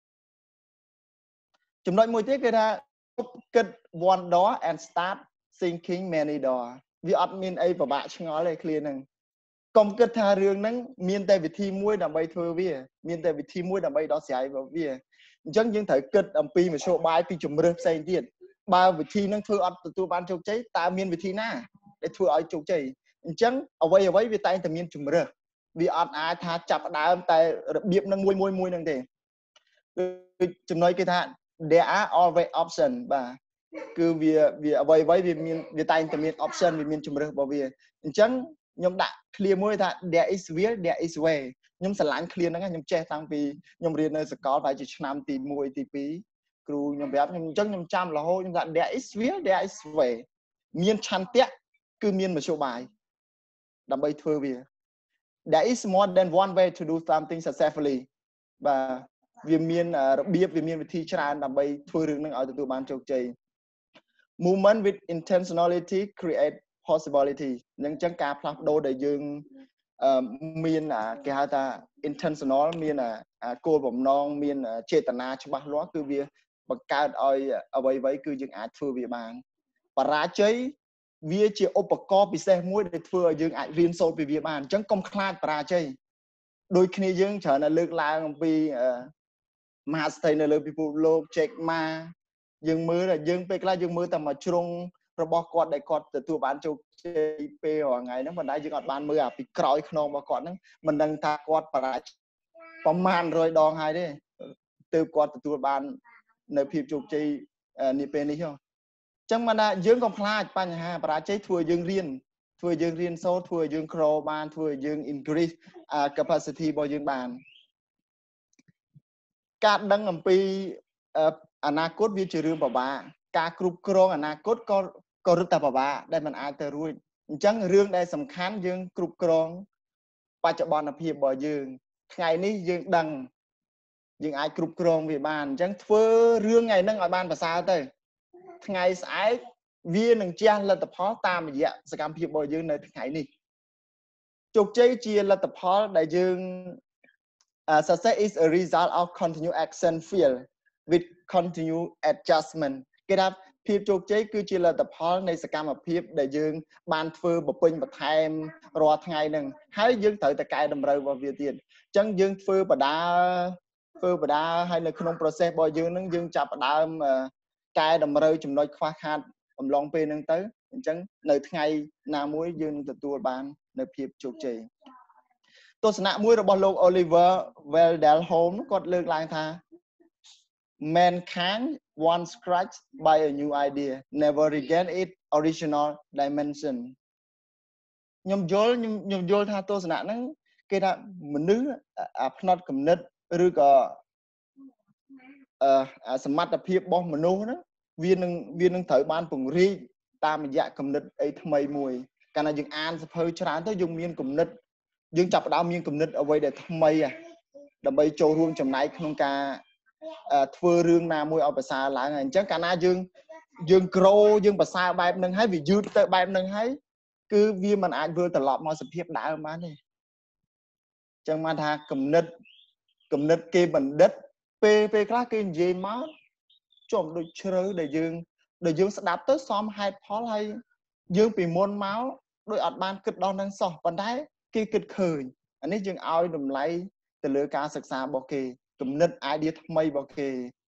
S1: ចំណុចមួយទៀតគឺថាគិត one door and start thinking many door វាអត់មានអីពិបាកឆ្ងល់ទេ clear ហ្នឹងកុំគិតថារឿងហ្នឹងមានតែវិធីមួយដើម្បីធ្វើវាមានតែវិធីមួយដើម្បីដោះស្រាយវាអញ្ចឹងយើងត្រូវគិតអំពីមធ្យោបាយពីជំរើសផ្សេងទៀតបើវិធីហ្នឹងធ្វើអត់ទទួលបានជោគជ័យតើមានវិធីណាដែលធ្វើឲ្យជោគជ័យអញ្ចឹងអ្វីអ្វីវាតែងតែមានជំរើសវាអត់អាចថាចាប់ផ្ដើមតែរបៀបហ្នឹងមួយមួយមួយហ្នឹងទេគឺចំណុចគេថា there are always option បាទគឺវាវាអ្វីអ្វីវាមានវាតែងតែមាន option វាមានជំរើសរបស់វាអញ្ចឹងខ្ញុំដាក់ clear មួយថា there is will there is way ខ្ញុំស្រឡាញ់ clear ហ្នឹងខ្ញុំចេះតាំងពីខ្ញុំរៀននៅសាកលប្រហែលជាឆ្នាំទីមួយទីពីរគ្រូខ្ញុំប្រាប់ខ្ញុំអញ្ចឹងខ្ញុំចាំរហូតខ្ញុំថា there is will there is way មានឆន្ទៈគឺមានមធ្យោបាយដើម្បីធ្វើវា there is more than one way to do something successfully បាទវាមានរបៀបវាមានវិធីច្រើនដើម្បីធ្វើរឿងហ្នឹងឲ្យទទួលបានជោគជ័យ movement with intentionality create possibility អញ្ចឹងការផ្លាស់ប្ដូរដែលយើងមានគេហៅថា intentional មានគោលបំណងមានចេតនាច្បាស់លាស់គឺវាបង្កើតឲ្យអ្វីអ្វីគឺយើងអាចធ្វើវាបានបរាជ័យវាជាឧបករណ៍ពិសេសមួយដែលធ្វើឲ្យយើងអាចរៀនសូត្រពីវាបានអញ្ចឹងកុំខ្លាចបរាជ័យដូចគ្នាយើងច្រើនតែលើកឡើងអំពីមហាស្ថិនៅលើពិភពលោក Jack Ma យើងមើលយើងពេលខ្លះយើងមើលតែមួយជ្រុងរបស់គាត់ដែលគាត់ទទួលបានជោគជ័យពេលរាល់ថ្ងៃហ្នឹងប៉ុន្តែយើងអត់បានមើលអាពីក្រោយខ្នងរបស់គាត់ហ្នឹងមិនដឹងថាគាត់បរាជ័យប្រមាណរយដងហើយទេទើបគាត់ទទួលបាននៅភាពជោគជ័យនេះពេលនេះហ៎អញ្ចឹងមិនថាយើងកុំខ្លាចបញ្ហាបរាជ័យធ្វើយើងរៀនធ្វើយើងរៀនសូត្រធ្វើយើងក្របានធ្វើយើង increase capacity របស់យើងបានការដឹងអំពីអនាគតវាជារឿងពិបាកការគ្រប់គ្រងអនាគតក៏ក៏រឹតតែពិបាកដែលมันអាចទៅរួចអញ្ចឹងរឿងដែលសំខាន់យើងគ្រប់គ្រងបច្ចុប្បន្នភាពរបស់យើងថ្ងៃនេះយើងដឹងយើងអាចគ្រប់គ្រងវាបានអញ្ចឹងធ្វើរឿងថ្ងៃហ្នឹងឲ្យបានប្រសើរទៅថ្ងៃស្អែកវានឹងជះលទ្ធផលតាមរយៈសកម្មភាពរបស់យើងនៅថ្ងៃនេះជោគជ័យជាលទ្ធផលដែលយើង Uh, success is a result of continued action field with continued adjustment គេថាភាពជោគជ័យគឺជាលទ្ធផលនៃសកម្មភាពដែលយើងបានធ្វើបំពេញបន្ថែមរាល់ថ្ងៃហ្នឹងហើយយើងត្រូវតែកែតម្រូវរបស់វាទៀតអញ្ចឹងយើងធ្វើបដាធ្វើបដាហើយនៅក្នុង process របស់យើងហ្នឹងយើងចាប់ផ្ដើមកែតម្រូវចំណុចខ្វះខាតអំឡុងពេលហ្នឹងទៅអញ្ចឹងនៅថ្ងៃណាមួយយើងនឹងទទួលបាននៅភាពជោគជ័យទស្សនៈមួយរបស់លោក Oliver Wendell Holmes គាត់លើកឡើងថា mankind once scratched by a new idea never regain its original dimension ខ្ញុំយល់ខ្ញុំយល់ថាទស្សនៈហ្នឹងគេថាមនុស្សអាផ្នត់គំនិតឬក៏អឺសមត្ថភាពរបស់មនុស្សហ្នឹងវានឹងវានឹងត្រូវបានពង្រីកតាមរយៈគំនិតអីថ្មីមួយកាលណាយើងអានសភៅច្រើនទៅយើងមានគំនិតយើងចាប់ផ្ដើមមានគំនិតអ្វីដែលថ្មីដើម្បីចូលរួមចំណែកក្នុងការធ្វើរឿងណាមួយឲ្យប្រសើរឡើងហើយអញ្ចឹងកាលណាយើងយើង grow យើងប្រសើរបែបហ្នឹងហើយវាយឺតទៅបែបហ្នឹងហើយគឺវាមិនអាចវិលត្រឡប់មកសភាពដើមបានទេអញ្ចឹងមកថាគំនិតគំនិតគេបណ្ឌិតពេលពេលខ្លះគេនិយាយមកចំដូចជ្រៅដែលយើងដែលយើងស្ដាប់ទៅសមហេតុផលហើយយើងពីមុនមកដោយអត់បានគិតដល់នឹងសោះប៉ុន្តែគេគិតឃើញអានេះយើងឲ្យតម្លៃទៅលើការសិក្សារបស់គេគំនិត idea ថ្មីរបស់គេ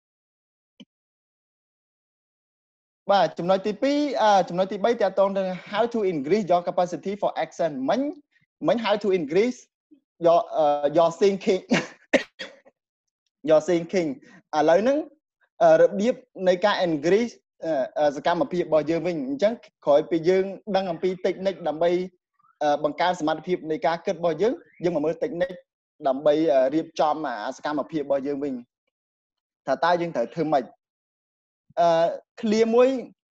S1: បាទចំណុចទីពីរចំណុចទីបីតើតទៅ how to increase your capacity for action មិញមិញ how to increase your uh, your thinking your thinking ឥឡូវហ្នឹងរបៀបនៃការ increase សកម្មភាពរបស់យើងវិញអញ្ចឹងក្រោយពីយើងដឹងអំពី technique ដើម្បីបង្កើនសមត្ថភាពនៃការគិតរបស់យើងយើងមកមើល technique ដើម្បីរៀបចំសកម្មភាពរបស់យើងវិញថាតើយើងត្រូវធ្វើម៉េចអឺ clear មួយ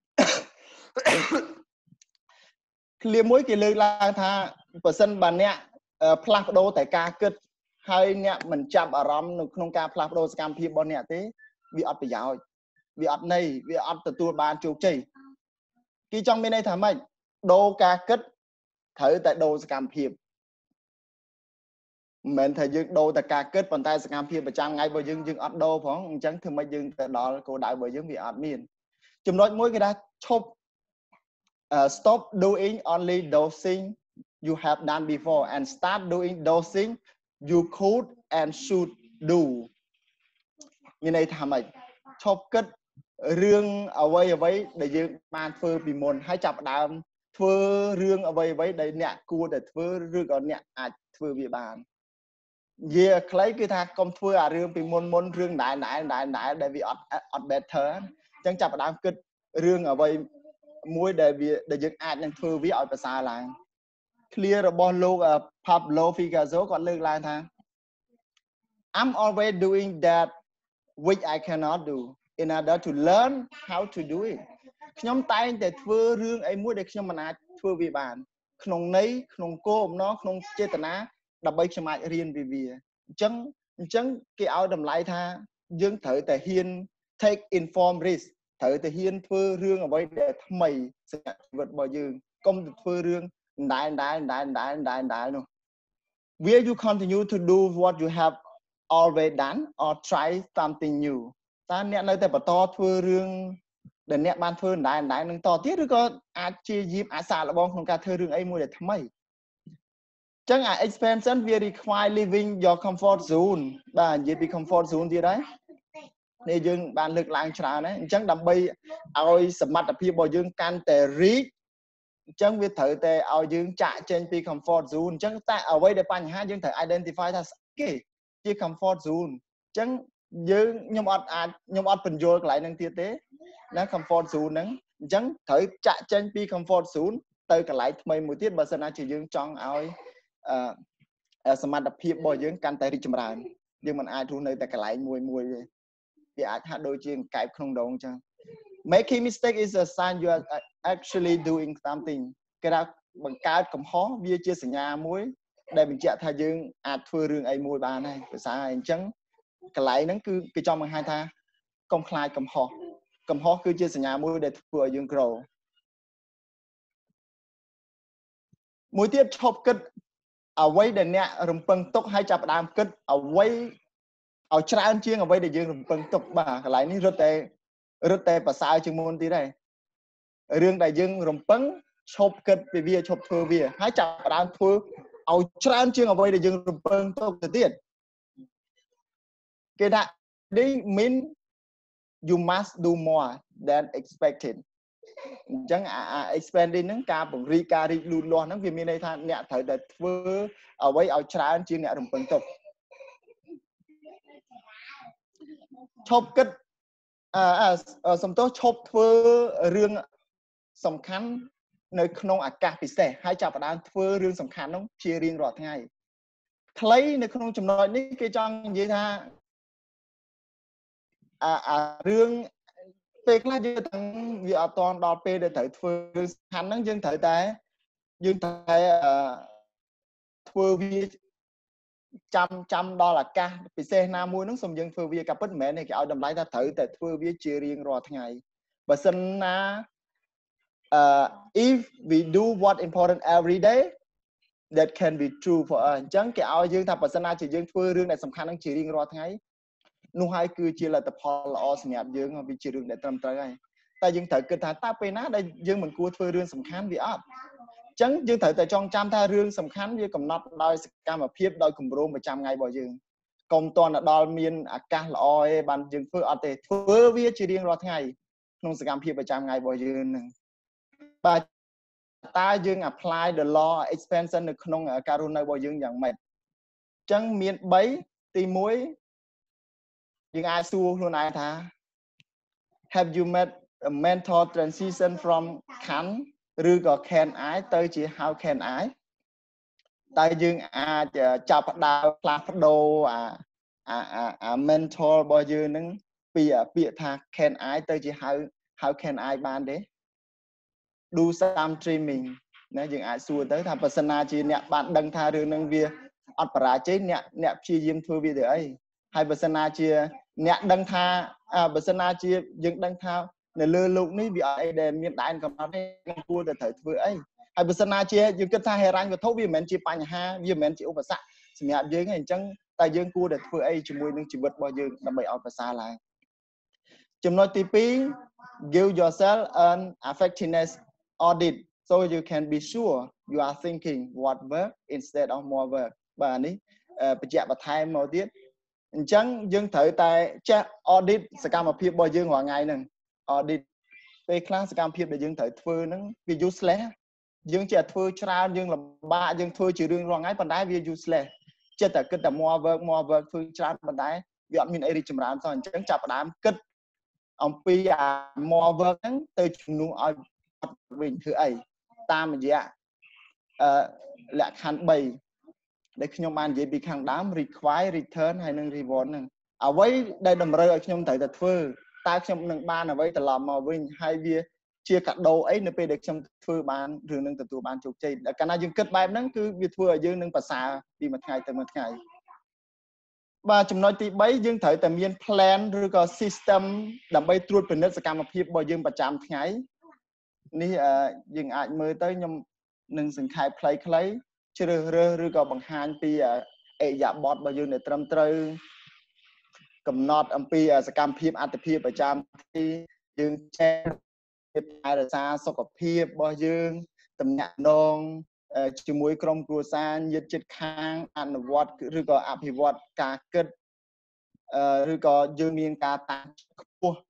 S1: clear មួយគេលើកឡើងថាបើសិនបើអ្នកផ្លាស់ប្ដូរតែការគិតហើយអ្នកមិនចាប់អារម្មណ៍នៅក្នុងការផ្លាស់ប្ដូរសកម្មភាពរបស់អ្នកទេវាអត់ប្រយោជន៍វាអត់ន័យវាអត់ទទួលបានជោគជ័យគេចង់មានន័យថាម៉េចដូរការគិតត្រូវតែដូរសកម្មភាពមិនមែនថាយើងដូរតែការគិតប៉ុន្តែសកម្មភាពប្រចាំថ្ងៃរបស់យើងយើងអត់ដូរផងអញ្ចឹងធ្វើម៉េចយើងទៅដល់គោលដៅរបស់យើងវាអត់មានចំណុចមួយគេថាឈប់ stop doing only those things you have done before and start doing those things you could and should do មានន័យថាម៉េចឈប់គិតរឿងអ្វីអ្វីដែលយើងបានធ្វើពីមុនហើយចាប់ផ្ដើមធ្វើរឿងអ្វីអ្វីដែលអ្នកគួរតែធ្វើឬក៏អ្នកអាចធ្វើវាបាននិយាយខ្លីគឺថាកុំធ្វើអារឿងពីមុនមុនរឿងដែរដែរដែរដែរដែលវាអត់អត់ better អញ្ចឹងចាប់ផ្ដើមគិតរឿងអ្វីមួយដែលវាដែលយើងអាចនឹងធ្វើវាឲ្យប្រសើរឡើង clear របស់លោក Pablo Picasso គាត់លើកឡើងថា I'm always doing that which I cannot do in order to learn how to do it ខ្ញុំតែងតែធ្វើរឿងអីមួយដែលខ្ញុំមិនអាចធ្វើវាបានក្នុងន័យក្នុងគោលបំណងក្នុងចេតនាដើម្បីខ្ញុំអាចរៀនពីវាអញ្ចឹងអញ្ចឹងគេឲ្យតម្លៃថាយើងត្រូវតែហ៊ាន take informed risk ត្រូវតែហ៊ានធ្វើរឿងអ្វីដែលថ្មីសម្រាប់ជីវិតរបស់យើងកុំទៅធ្វើរឿងដែរដែរដែរដែរដែរដែរនោះ Will you continue to do what you have always done or try something new តើអ្នកនៅតែបន្តធ្វើរឿងដែលអ្នកបានធ្វើដែរដែរនឹងតទៀតឬក៏អាចជាយាមអាសាឡបងក្នុងការធ្វើរឿងអីមួយដែលថ្មីអញ្ចឹងអា expansion វា require living your comfort zone បាទនិយាយពី comfort zone ទៀតហើយនេះយើងបានលើកឡើងច្រើនហើយអញ្ចឹងដើម្បីឲ្យសមត្ថភាពរបស់យើងកាន់តែ reach អញ្ចឹងវាត្រូវតែឲ្យយើងចាក់ចេញពី comfort zone អញ្ចឹងតែអ្វីដែលបញ្ហាយើងត្រូវ identify ថាគេជា comfort zone អញ្ចឹងយើងខ្ញុំអត់អាចខ្ញុំអត់បញ្យល់កន្លែងហ្នឹងទៀតទេណា comfort zone ហ្នឹងអញ្ចឹងត្រូវចាក់ចេញពី comfort zone ទៅកន្លែងថ្មីមួយទៀតបើសិនណាជាយើងចង់ឲ្យអឺសមត្ថភាពរបស់យើងកាន់តែរីកចម្រើនយើងមិនអាចរស់នៅតែកន្លែងមួយមួយទេវាអាចហាក់ដូចជាកែបក្នុងដងអញ្ចឹង making mistake is a sign you are actually doing something គេថាបង្កើតកំហុសវាជាសញ្ញាមួយដែលបញ្ជាក់ថាយើងអាចធ្វើរឿងអីមួយបានហើយភាសាអញ្ចឹងកន្លែងហ្នឹងគឺគេចង់បង្ហាញថាកុំខ្លាចកំហុសកំហុសគឺជាសញ្ញាមួយដែលធ្វើឲ្យយើង grow មួយទៀតឈប់គិតអ្វីដែលអ្នករំពឹងទុកហើយចាប់ផ្ដើមគិតអ្វីឲ្យច្រើនជាងអ្វីដែលយើងរំពឹងទុកបាទកន្លែងនេះរត់តែរត់តែប្រសើរជាងមុនទៀតហើយរឿងដែលយើងរំពឹងឈប់គិតពីវាឈប់ធ្វើវាហើយចាប់ផ្ដើមធ្វើឲ្យច្រើនជាងអ្វីដែលយើងរំពឹងទុកទៅទៀតគេថា this mean you must do more than expected អញ្ចឹងអា expanding ហ្នឹងការពង្រីកការរីកលូតលាស់ហ្នឹងវាមានន័យថាអ្នកត្រូវតែធ្វើអ្វីឲ្យច្រើនជាងអ្នករំពឹងទុកឈប់គិតអឺសំទោសឈប់ធ្វើរឿងសំខាន់នៅក្នុងឱកាសពិសេសហើយចាប់ផ្ដើមធ្វើរឿងសំខាន់ហ្នឹងជារៀងរាល់ថ្ងៃខ្លីនៅក្នុងចំណុចនេះគេចង់និយាយថាអាអារឿងពេលខ្លះយើងទាំងវាអត់តន់ដល់ពេលដែលត្រូវធ្វើរឿងសំខាន់ហ្នឹងយើងត្រូវតែយើងតែធ្វើវាចាំចាំដល់ឱកាសពិសេសណាមួយហ្នឹងសូមយើងធ្វើវាក៏ពិតមិនមែនទេគេឲ្យតម្លៃថាត្រូវតែធ្វើវាជារៀងរាល់ថ្ងៃបើសិនណា uh, if we do what important every day that can be true for us អញ្ចឹងគេឲ្យយើងថាបើសិនណាជាយើងធ្វើរឿងដែលសំខាន់នឹងជារៀងរាល់ថ្ងៃនោះហើយគឺជាលទ្ធផលល្អសម្រាប់យើងវាជារឿងដែលត្រឹមត្រូវហើយតែយើងត្រូវគិតថាតើពេលណាដែលយើងមិនគួរធ្វើរឿងសំខាន់វាអត់អញ្ចឹងយើងត្រូវតែចងចាំថារឿងសំខាន់វាកំណត់ដោយសកម្មភាពដោយគម្រោងប្រចាំថ្ងៃរបស់យើងកុំតន់ដល់មានឱកាសល្អឯងបានយើងធ្វើអត់ទេធ្វើវាជារៀងរាល់ថ្ងៃក្នុងសកម្មភាពប្រចាំថ្ងៃរបស់យើងហ្នឹងបាទតើយើង apply the law expansion នៅក្នុងការរស់នៅរបស់យើងយ៉ាងម៉េចអញ្ចឹងមាន3ទី1យើងអាចសួរខ្លួនឯងថា have you made a mental transition from can ឬក៏ can I ទៅជា how can I តើយើងអាចចាប់ផ្ដើមផ្លាស់ប្ដូរអាអាអា mental របស់យើងហ្នឹងពីពាក្យថា can I ទៅជា how how can I បានទេ do some dreaming ណាយើងអាចសួរទៅថាបើសិនណាជាអ្នកបានដឹងថារឿងហ្នឹងវាអត់បរាជ័យអ្នកអ្នកព្យាយាមធ្វើវាទៅអីហើយបើសិនណាជាអ្នកដឹងថាបើសិនណាជាយើងដឹងថានៅលើលោកនេះវាអត់អីដែលមានដែនកំណត់ទេយើងគួរតែត្រូវធ្វើអីហើយបើសិនណាជាយើងគិតថាហេរញ្ញវត្ថុវាមិនមែនជាបញ្ហាវាមិនមែនជាឧបសគ្គសម្រាប់យើងទេអញ្ចឹងតែយើងគួរតែធ្វើអីជាមួយនឹងជីវិតរបស់យើងដើម្បីឲ្យប្រសើរឡើងចំណុចទី2 give yourself an effectiveness audit so you can be sure you are thinking what work instead of more work បាទនេះបញ្ជាក់បន្ថែមមកទៀតអញ្ចឹងយើងត្រូវតែចេះ audit សកម្មភាពរបស់យើងរាល់ថ្ងៃហ្នឹង audit ពេលខ្លះសកម្មភាពដែលយើងត្រូវធ្វើហ្នឹងវា useless យើងចេះធ្វើច្រើនយើងលំបាកយើងធ្វើជារឿងរាល់ថ្ងៃប៉ុន្តែវា useless ចិត្តតែគិតតែ more work more work ធ្វើច្រើនប៉ុន្តែវាអត់មានអីរីកចម្រើនសោះអញ្ចឹងចាប់ផ្ដើមគិតអំពីអា more work ហ្នឹងទៅជំនួសឲ្យវិញធ្វើអីតាមរយៈអឺលក្ខខណ្ឌ3ដែលខ្ញុំបាននិយាយពីខាងដើម require return ហើយនិង reward ហ្នឹងអ្វីដែលតម្រូវឲ្យខ្ញុំត្រូវតែធ្វើតើខ្ញុំនឹងបានអ្វីត្រឡប់មកវិញហើយវាជាកាដូអីនៅពេលដែលខ្ញុំធ្វើបានរឿងនឹងទទួលបានជោគជ័យតែកាលណាយើងគិតបែបហ្នឹងគឺវាធ្វើឲ្យយើងនឹងប្រសើរពីមួយថ្ងៃទៅមួយថ្ងៃបាទចំណុចទី3យើងត្រូវតែមាន plan ឬក៏ system ដើម្បីត្រួតពិនិត្យសកម្មភាពរបស់យើងប្រចាំថ្ងៃនេះយើងអាចមើលទៅខ្ញុំនឹងសង្ខេបខ្លីៗជ្រើសរើសឬក៏បង្ហាញពីអិយាបថរបស់យើងដែលត្រឹមត្រូវកំណត់អំពីសកម្មភាពអត្ថិភាពប្រចាំថ្ងៃយើងចេះថែរក្សាសុខភាពរបស់យើងតំណាក់នងជាមួយក្រុមគ្រួសារញាតិជិតខាងអនុវត្តឬក៏អភិវឌ្ឍការគិតឬក៏យើងមានការតាំងខ្ពស់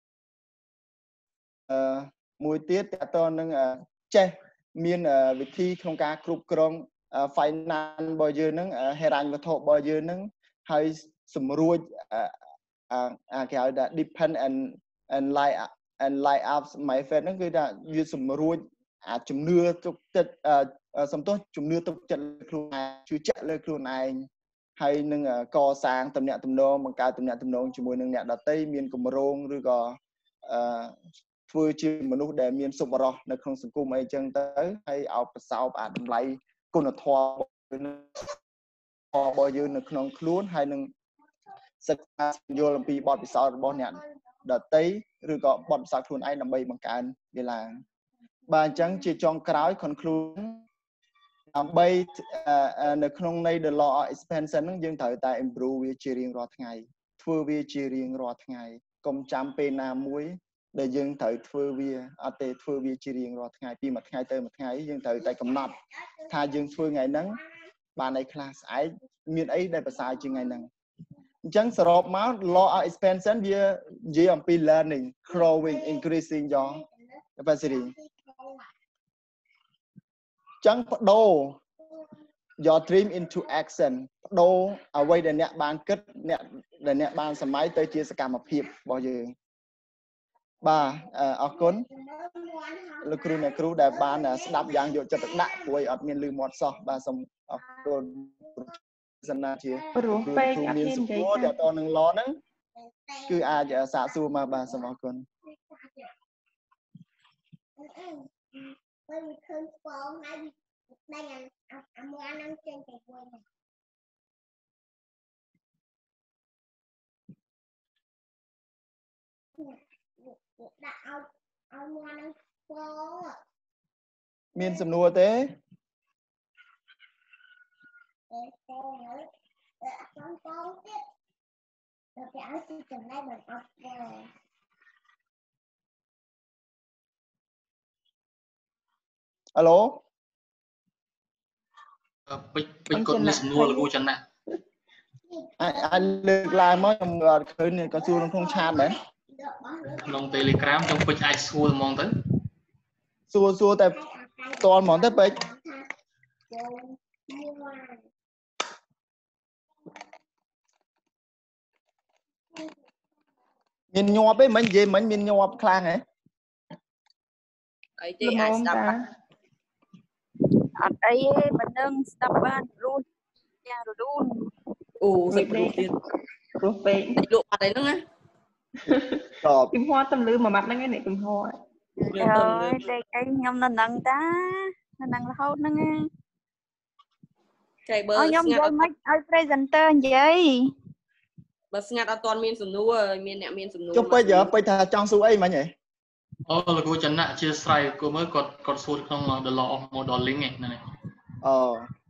S1: អឺមួយទៀតតើតើនឹងចេះមានវិធីក្នុងការគ្រប់គ្រង finance របស់យើងហ្នឹងហិរញ្ញវត្ថុរបស់យើងហ្នឹងហើយសម្រួចអាគេហៅថា depend and and light and light up my faith ហ្នឹងគឺថាវាសម្រួចអាជំនឿទុកចិត្តសំទោសជំនឿទុកចិត្តខ្លួនឯងជឿជាក់លើខ្លួនឯងហើយនឹងកសាងទំនាក់ទំនងបង្កើតទំនាក់ទំនងជាមួយនឹងអ្នកដទៃមានគម្រោងឬក៏អឺធ្វើជាមនុស្សដែលមានសុបរោះនៅក្នុងសង្គមអីចឹងទៅហើយឲ្យប្រសោបអាតម្លៃគុណធម៌របស់យើងនៅក្នុងខ្លួនហើយនឹងសិក្សាយល់អំពីបទពិសោធន៍របស់អ្នកដទៃឬក៏បទពិសោធន៍ខ្លួនឯងដើម្បីបង្កើនវាឡើងបាទអញ្ចឹងជាចុងក្រោយ conclusion ដើម្បីនៅក្នុងន័យ the law of expansion ហ្នឹងយើងត្រូវតែ improve វាជារៀងរាល់ថ្ងៃធ្វើវាជារៀងរាល់ថ្ងៃកុំចាំពេលណាមួយដែលយើងត្រូវធ្វើវាអត់ទេធ្វើវាជារៀងរាល់ថ្ងៃពីមួយថ្ងៃទៅមួយថ្ងៃយើងត្រូវតែកំណត់ថាយើងធ្វើថ្ងៃហ្នឹងបានអីខ្លះស្អែកមានអីដែលប្រសើរជាងថ្ងៃហ្នឹងអញ្ចឹងសរុបមក law of expansion វានិយាយអំពី learning growing increasing your capacity ចឹងបដូរ your dream into action បដូរអ្វីដែលអ្នកបានគិតអ្នកដែលអ្នកបានសម័យទៅជាសកម្មភាពរបស់យើងបាទអរគុណលោកគ្រូអ្នកគ្រូដែលបានស្ដាប់យ៉ាងយកចិត្តទុកដាក់ព្រោះអត់មានលឺមាត់សោះបាទសូមអរគុណសន្តាជាព្រោះពេកអត់មាននិយាយតែតនឹងឡហ្នឹងគឺអាចសាកសួរមកបាទសូមអរគុណពេលឃើញស្ពងហើយដេញអាមួយអានឹងចេញទៅវិញ miền sầm nua thế alo
S8: bịch bịch cột miền sầm nua là cô chân nè
S1: ai ai lược lại mới mà khơi này có xu không chat đấy
S8: long telegram trong bịch ai xua mong tới
S1: xua xua tại toàn món tới bịch miền nhọp ấy mình gì mình miền nhọp khang ấy
S4: ấy chị ai đáp
S6: ở đây mình đang tập ban luôn nhà rồi luôn
S4: ồ dịch luôn tiền
S5: rùa bể
S4: lụa mặt đấy nữa á
S5: kim hoa tâm lư mà mặt nó nghe này kim hoa
S6: rồi đây cái nhom nó nặng ta nó nặng là hốt nó nghe
S4: chạy bơ
S6: nhom vô mấy ai presenter vậy
S4: bơ ngặt ở toàn miền sầm nua miền nẹo miền sầm nua
S1: chúc bây giờ bây giờ trong số ấy mà nhỉ
S8: ờ là cô chân nè chia sẻ cô mới cột cột xua không là the law of modeling này này
S1: ờ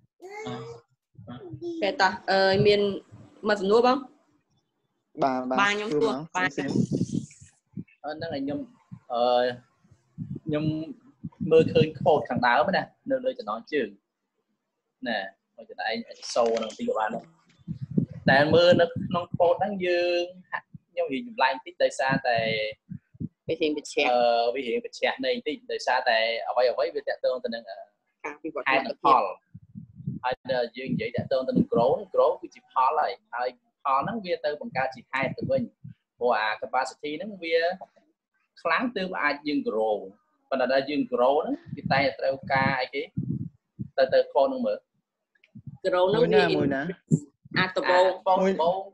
S4: cái ta ờ miền mà sầm nua không
S1: bà bà
S4: ba nhóm tua ba
S9: đó là nhung ờ nhung mưa khơi khô thằng đáo mới nè nơi nơi cho nó chứ nè bây giờ đây sâu nó tiêu bạn đó nè mưa nó nó khô đáng dương nhau hiện lại tích đời xa tại
S4: cái hiện bị chẹt
S9: ờ bị hiện bị chẹt này tích đời xa tại ở đây ở đây bị chẹt tương tình hai là Paul hai là dương vậy chẹt tương tình grow grow bị chìm Paul lại hai Paul nó bia từ bằng ca chỉ hai từ bên và capacity nó bia kháng từ ai dương grow còn là dương grow nó cái tay theo ca ai cái từ từ con nó mở
S4: grow nó
S1: mùi nè
S4: Acro
S9: mùi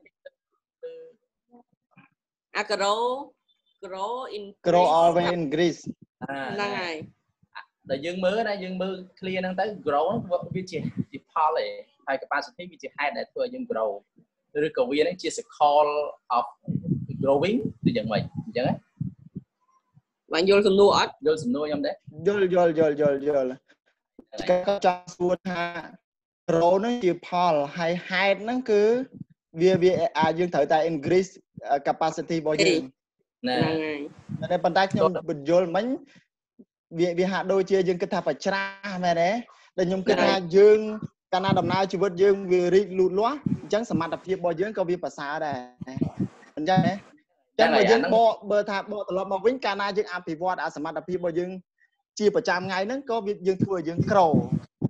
S4: Acro grow in
S1: grow always in Greece
S4: này
S9: là dương mưa đây dương mưa clear năng tới grow nó bị chỉ chỉ poly hay capacity bị chỉ hai đại thừa dương grow rồi cầu viên ấy chia sẻ call of growing thì dạng vậy chẳng ấy
S4: bạn vô sầm nua
S9: vô sầm nua em đấy
S1: vô vô vô vô vô cái có cho xua ha grow nó chỉ Paul hay hai nó cứ vì vì à dương thở tại in Greece capacity bao nhiêu
S9: nè
S1: nên bàn tay nhung bình vô mấy vì vì hạ đôi chia dương cái tháp phải tra mẹ đấy để nhung cái tháp dương Canada đầm nai chỉ vớt dương vì rít lụt lóa chẳng sắm mặt tập hiệp bao dương có vi phát xa đây mình chắc đấy chẳng mà dương bo bờ tháp bo từ lúc mà vĩnh Canada dương áp thì vót à sắm mặt tập hiệp bao dương chia phải trăm ngày nữa có việc dương thua dương crow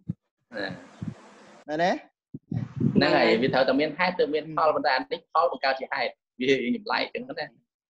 S1: này đấy
S9: này vì thợ tầm miền hai từ miền Paul bên đàn đích Paul bằng cao chỉ hai vì nhìn lại từng cái này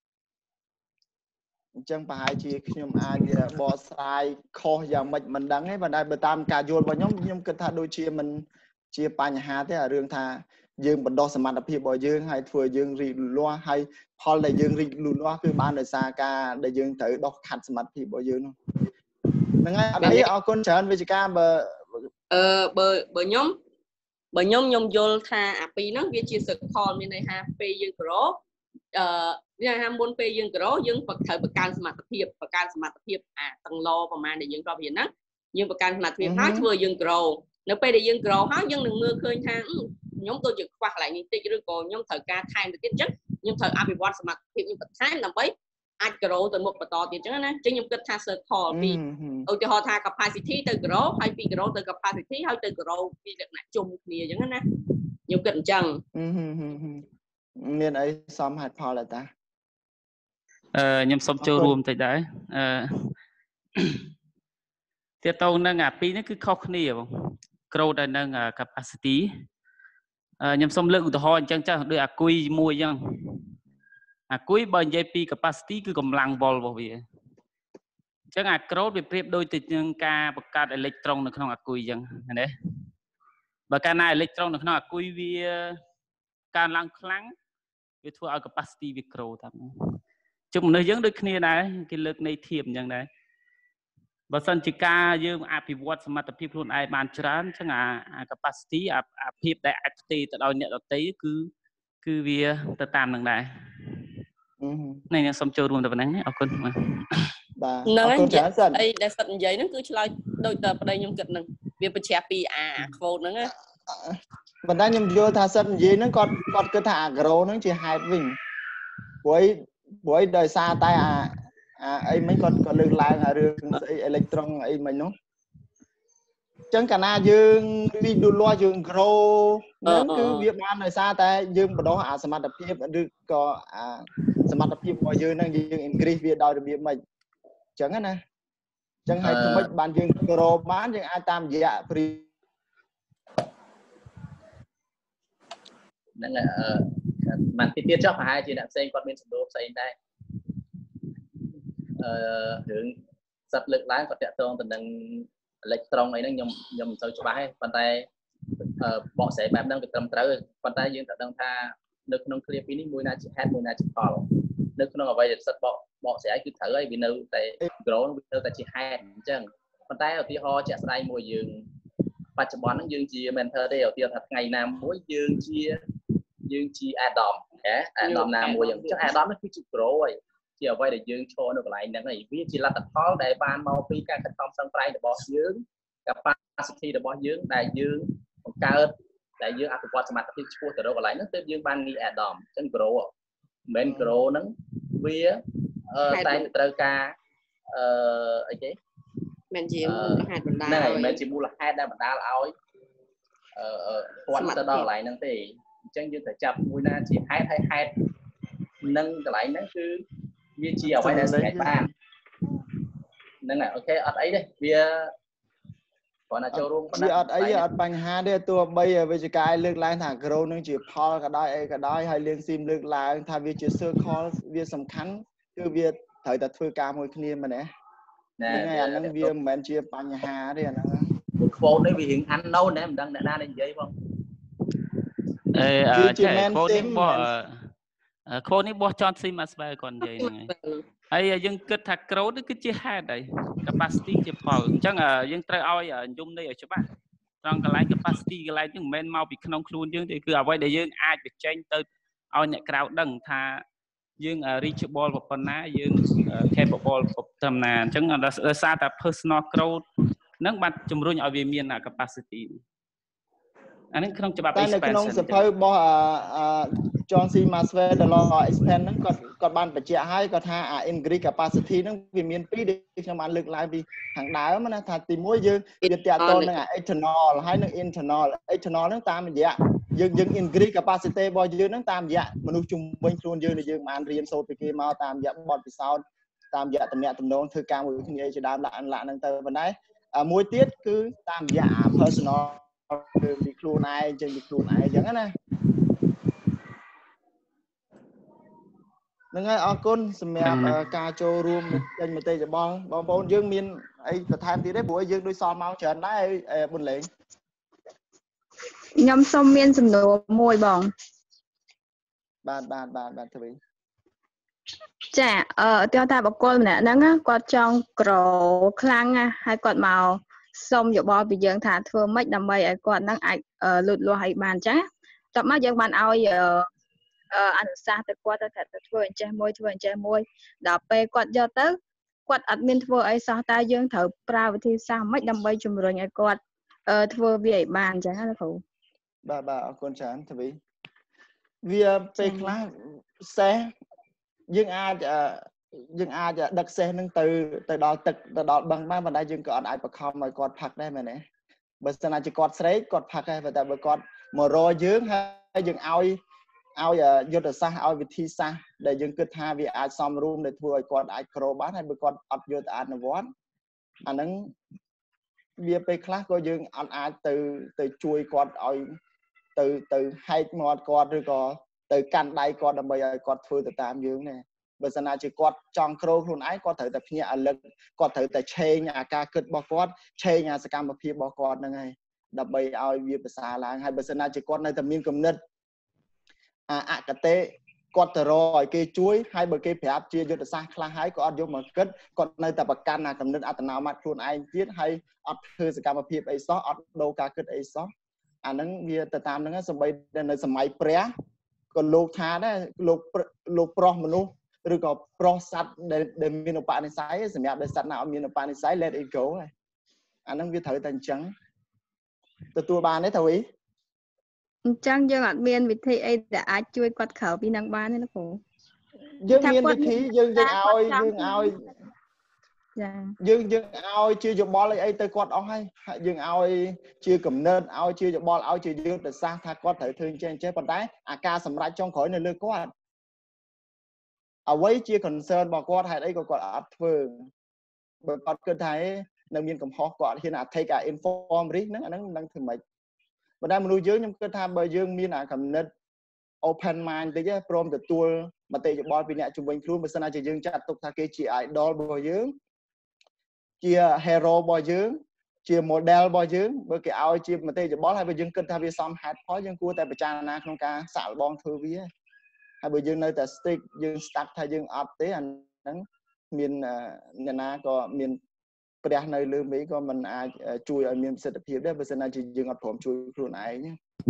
S1: chẳng phải chỉ nhung ai bỏ sai kho giờ mình mình đắng ấy và đây bờ tam cả vô vào nhóm nhóm kinh tha đôi chia mình chia ba nhà hà thế là riêng tha dương bật đo sầm mặt đập hiệp bỏ dương hay thừa dương rì loa hay Paul là dương rì loa cứ ban đời xa ca để dương thử đo khăn sầm mặt hiệp bỏ dương luôn ngay ở đấy ở con chén với chị ca bờ
S4: ờ bờ bờ nhóm bờ nhóm nhóm vô tha à pi nó kia chia sẻ call như này ha pi dương pro ờ như ham bốn pi dương pro dương Phật thời bậc can sầm mặt hiệp bậc can sầm mặt hiệp à tầng loประมาณđể dương cho hiện á dương bậc can sầm mặt hiệp hái vừa dương pro nếu pi để dương pro hái dương đừng mưa khơi tha nhóm tôi chụp quạt lại những cái rồi nhóm thời ca thay được kiến chất nhóm thời áp dụng sầm mặt hiệp nhưng Phật thái làm mấy ai grow từ một to tiền chứ nè chứ nhóm kết tha sơ call pi ở cho họ tha capacity từ grow hay pi grow từ capacity hay từ grow pi được lại chung kia chứ nè nhóm kết chẳng
S1: nên ấy xóm hạt Paul là ta
S3: ờ nhóm xóm châu rùm tại đấy tiếp tục nâng à pi nó cứ khó khăn nhiều grow đây nâng capacity nhóm xóm lượng từ họ chẳng chẳng được à quy mùi chẳng à cuối bên gi pê capacity cứ cầm lăng vol vào vì chẳng à crowd bị prep đôi từ những ca bậc ca electron được không à cuối chẳng đấy và ca này electron được không à cuối vì ca lăng kháng vì thua ở capacity vì crowd thằng chúng nơi dẫn đôi kia này cái lực này thiệp chẳng đấy và sân chỉ ca dương áp thì what mà tập luôn ai bàn chán chẳng à capacity áp áp hiệp đại activity từ đâu nhận được tí cứ cứ vì tự tam đằng này នេះខ្ញុំសូមចូលរួមតែប៉ុណ្ណឹងអរគុណបាទ
S4: ហ្នឹងហើយអីដែលសិតនិយាយហ្នឹងគឺឆ្លើយដូចតែប្តីខ្ញុំគិតហ្នឹងវាបញ្ជាក់ពីអា quote ហ្នឹងណា
S1: បណ្ដាខ្ញុំយល់ថាសិតនិយាយហ្នឹងគាត់គាត់គិតថាអាក្រូហ្នឹងជាហេតុវិញព្រោះព្រោះដោយសារតែអាអីមិញគាត់គាត់លើកឡើងអារឿងស្អីអេឡិចត្រូនអីមិញនោះចឹងកាលណាយើងរីកលូតលាស់យើងក្រូហ្នឹងគឺវាបានដោយសារតែយើងបដោះអាសមត្ថភាពឬក៏អាសមត្ថភាពរបស់យើងហ្នឹងយើង increase វាដោយរបៀបម៉េចចឹងណាចឹងហើយធ្វើម៉េចបានយើងក្រូបានយើងអាចតាមរយៈព្រី
S9: ហ្នឹងអឺបានទីទៀតចុះប្រហែលជាអ្នកផ្សេងគាត់មានសំណួរផ្សេងដែរអឺរឿងសិតលើកឡើងគាត់តាក់ទងទៅនឹងអេឡិចត្រូនអីហ្នឹងខ្ញុំខ្ញុំមិនសូវច្បាស់ទេប៉ុន្តែបកស្រាយបែបហ្នឹងវាត្រឹមត្រូវប៉ុន្តែយើងត្រូវដឹងថានៅក្នុងឃ្លាពីរនេះមួយណាជាហេតុមួយណាជាផលនៅក្នុងអ្វីដែលសិតបកបកស្រាយគឺត្រូវហើយវានៅតែ grow វានៅតែជាហេតុអញ្ចឹងប៉ុន្តែឧទាហរណ៍ជាក់ស្ដែងមួយយើងបច្ចុប្បន្នហ្នឹងយើងជា mentor ទេឧទាហរណ៍ថាថ្ងៃណាមួយយើងជាយើងជា Adam ហ៎ Adam ណាមួយអញ្ចឹង Adam នេះគឺជា grow ហើយជាអ្វីដែលយើងឈរនៅកន្លែងហ្នឹងហើយវាជាលទ្ធផលដែលបានមកពីការខិតខំប្រឹងប្រែងរបស់យើង capacity របស់យើងដែលយើងបង្កើតដែលយើងអភិវឌ្ឍសមត្ថភាពឆ្ពោះទៅរកកន្លែងហ្នឹងទើបយើងបានងារ Adam អញ្ចឹង grow មិនមែន grow ហ្នឹងវាតែត្រូវការអឺអីគេ
S4: មិនជាមូលហេតុបណ្ដាល
S9: ហ្នឹងហើយមិនជាមូលហេតុដែលបណ្ដាលឲ្យអឺគាត់ទៅដល់កន្លែងហ្នឹងទេអញ្ចឹងយើងត្រូវចាប់មួយណាជាហេតុហើយហេតុនឹងកន្លែងហ្នឹងគឺវាជាអ្វីដែលសម្រេចបានហ្នឹងហើយអូខេអត់អីទេវាគ្រាន់តែចូលរួមប៉ុណ្ណា
S1: វាអត់អីអត់បញ្ហាទេទោះបីវិជ្ជការលើកឡើងថា grow នឹងជាផលក៏ដោយអីក៏ដោយហើយលៀងស៊ីមលើកឡើងថាវាជា circle វាសំខាន់គឺវាត្រូវតែធ្វើការមួយគ្នាមែនទេហ្នឹងហើយអាហ្នឹងវាមិនមែនជាបញ្ហាទេអាហ្នឹង
S9: quote នេះវារៀងអានណូណែមិនដឹងអ្នកណានិយាយផង
S3: អេអឺចេះ quote នេះបោះ quote នេះបោះចន់ស៊ីម៉ាស្វែគាត់និយាយហ្នឹងហើយហើយយើងគិតថា growth នេះគឺជាហេតុហើយ capacity ជាផលអញ្ចឹងយើងត្រូវឲ្យយំនេះឲ្យច្បាស់ត្រង់កន្លែង capacity កន្លែងហ្នឹងមិនមែនមកពីក្នុងខ្លួនយើងទេគឺអ្វីដែលយើងអាចបញ្ចេញទៅឲ្យអ្នកក្រៅដឹងថាយើង reachable ប៉ុណ្ណាយើង capable ប៉ុណ្ណាអញ្ចឹងដោយសារតែ personal growth ហ្នឹងបានជំរុញឲ្យវាមាន capacity អានេះក្នុងច្បាប់
S1: expansion តែនៅក្នុងសភៅរបស់ John C. Maxwell The Law of Expansion ហ្នឹងគាត់គាត់បានបញ្ជាក់ហើយគាត់ថា increase capacity ហ្នឹងវាមានពីរដែលខ្ញុំបានលើកឡើងពីខាងដើមណាថាទីមួយយើងវាតាក់ទងនឹង external ហើយនឹង internal external ហ្នឹងតាមរយៈយើងយើង increase capacity របស់យើងហ្នឹងតាមរយៈមនុស្សជុំវិញខ្លួនយើងដែលយើងបានរៀនសូត្រពីគេមកតាមរយៈបទពិសោធន៍តាមរយៈតំណែងតំណងធ្វើការមួយគ្នាជាដើមដាក់ឡាក់ហ្នឹងទៅប៉ុន្តែមួយទៀតគឺតាមរយៈ personal គឺពីខ្លួនឯងចេញពីខ្លួនឯងអញ្ចឹងណាហ្នឹងហើយអរគុណសម្រាប់ការចូលរួមចេញមតិរបស់បងប្អូនយើងមានអីបន្ថែមទៀតទេព្រោះយើងដូចសល់មកច្រើនដែរបុនលេង
S6: ខ្ញុំសូមមានសំណួរមួយបង
S1: បាទបាទបាទបាទធ្វើ
S6: ចាអឺតើតាបកុលម្នាក់ហ្នឹងគាត់ចង់ក្រខ្លាំងណាស់ហើយគាត់មកសូមយោបល់ពីយើងថាធ្វើម៉េចដើម្បីឲ្យគាត់ហ្នឹងអាចលូតលាស់ឲ្យបានចាតបមកយើងបានឲ្យអនុសាសន៍ទៅគាត់ទៅថាធ្វើអញ្ចេះមួយធ្វើអញ្ចេះមួយដល់ពេលគាត់យកទៅគាត់អត់មានធ្វើអីសោះតែយើងត្រូវប្រើវិធីសាស្ត្រម៉េចដើម្បីជំរុញឲ្យគាត់ធ្វើវាឲ្យបានអញ្ចឹងណាគ្រូ
S1: បាទបាទអរគុណច្រើនទ្វីវាពេលខ្លះសេះយើងអាចយើងអាចដឹកសេះនឹងទៅទៅដល់ទឹកទៅដល់បឹងបានប៉ុន្តែយើងក៏អត់អាចបង្ខំឲ្យគាត់ផឹកដែរមែនទេបើស្ថានជាគាត់ស្រេកគាត់ផឹកដែរតែបើគាត់មករកយើងហើយយើងឲ្យឲ្យយុទ្ធសាស្ត្រឲ្យវិធីសាស្ត្រដែលយើងគិតថាវាអាចសមរម្យដែលធ្វើឲ្យគាត់អាចក្របានហើយបើគាត់អត់យកទៅអនុវត្តអាហ្នឹងវាពេលខ្លះក៏យើងអត់អាចទៅទៅជួយគាត់ឲ្យទៅទៅហែកមាត់គាត់ឬក៏ទៅកាន់ដៃគាត់ដើម្បីឲ្យគាត់ធ្វើទៅតាមយើងទេបើសិនណាជាគាត់ចង់ក្រខ្លួនឯងគាត់ត្រូវតែភ្ញាក់រលឹកគាត់ត្រូវតែឆេងអាការគិតរបស់គាត់ឆេងអាសកម្មភាពរបស់គាត់ហ្នឹងហើយដើម្បីឲ្យវាប្រសើរឡើងហើយបើសិនណាជាគាត់នៅតែមានគំនិតអាអកតេគាត់ទៅរកឲ្យគេជួយហើយបើគេប្រាប់ជាយុទ្ធសាស្ត្រខ្លះហើយក៏អត់យកមកគិតគាត់នៅតែប្រកាន់អាគំនិតអត្តនោម័តខ្លួនឯងទៀតហើយអត់ធ្វើសកម្មភាពអីសោះអត់ដូរការគិតអីសោះអាហ្នឹងវាទៅតាមហ្នឹងសូម្បីនៅសម័យព្រះក៏លោកថាដែរលោកលោកប្រុសមនុស្សឬក៏ប្រុសសัตว์ដែលមានឧបនិស្ស័យសម្រាប់ដែលសัตว์ណាអត់មានឧបនិស្ស័យ let it go ហើយអាហ្នឹងវាត្រូវតែអញ្ចឹងទទួលបានទេតាវីអញ្ចឹងយើងអត់មានវិធីអីដែលអាចជួយគាត់ក្រៅពីនឹងបានទេណាគ្រូយើងមានវិធីយើងយើងឲ្យយើងឲ្យចាយើងយើងឲ្យជាយោបល់អីអីទៅគាត់អស់ហើយយើងឲ្យជាកំណត់ឲ្យជាយោបល់ឲ្យជាយុទ្ធសាស្ត្រថាគាត់ត្រូវធ្វើចេះចេះប៉ុន្តែអាការសម្រេចចុងក្រោយនៅលើគាត់អ្វីជា concern របស់គាត់ហេតុអីក៏គាត់អត់ធ្វើបើគាត់គិតថានៅមានកំហុសគាត់ហ៊ានអា take អា inform risk ហ្នឹងអាហ្នឹងមិនដឹងធ្វើម៉េចប៉ុន្តែមនុស្សយើងខ្ញុំគិតថាបើយើងមានអាកំណត់ open mind តិចព្រមទទួលមតិយោបល់ពីអ្នកជំនាញខ្លួនបើសិនជាយើងចាត់ទុកថាគេជា idol របស់យើងជា hero របស់យើងជា model របស់យើងបើគេឲ្យជាមតិយោបល់ហើយបើយើងគិតថាវាសមហេតុផលយើងគួរតែពិចារណាក្នុងការសាកល្បងធ្វើវាហើយបើយើងនៅតែ stick យើង stuck ថាយើងអត់ទេអាហ្នឹងមានអ្នកណាក៏មានព្រះនៅលើមេក៏មិនអាចជួយឲ្យមានប្រសិទ្ធភាពដែរបើសិនជាយើងអត់ព្រមជួយខ្លួនឯង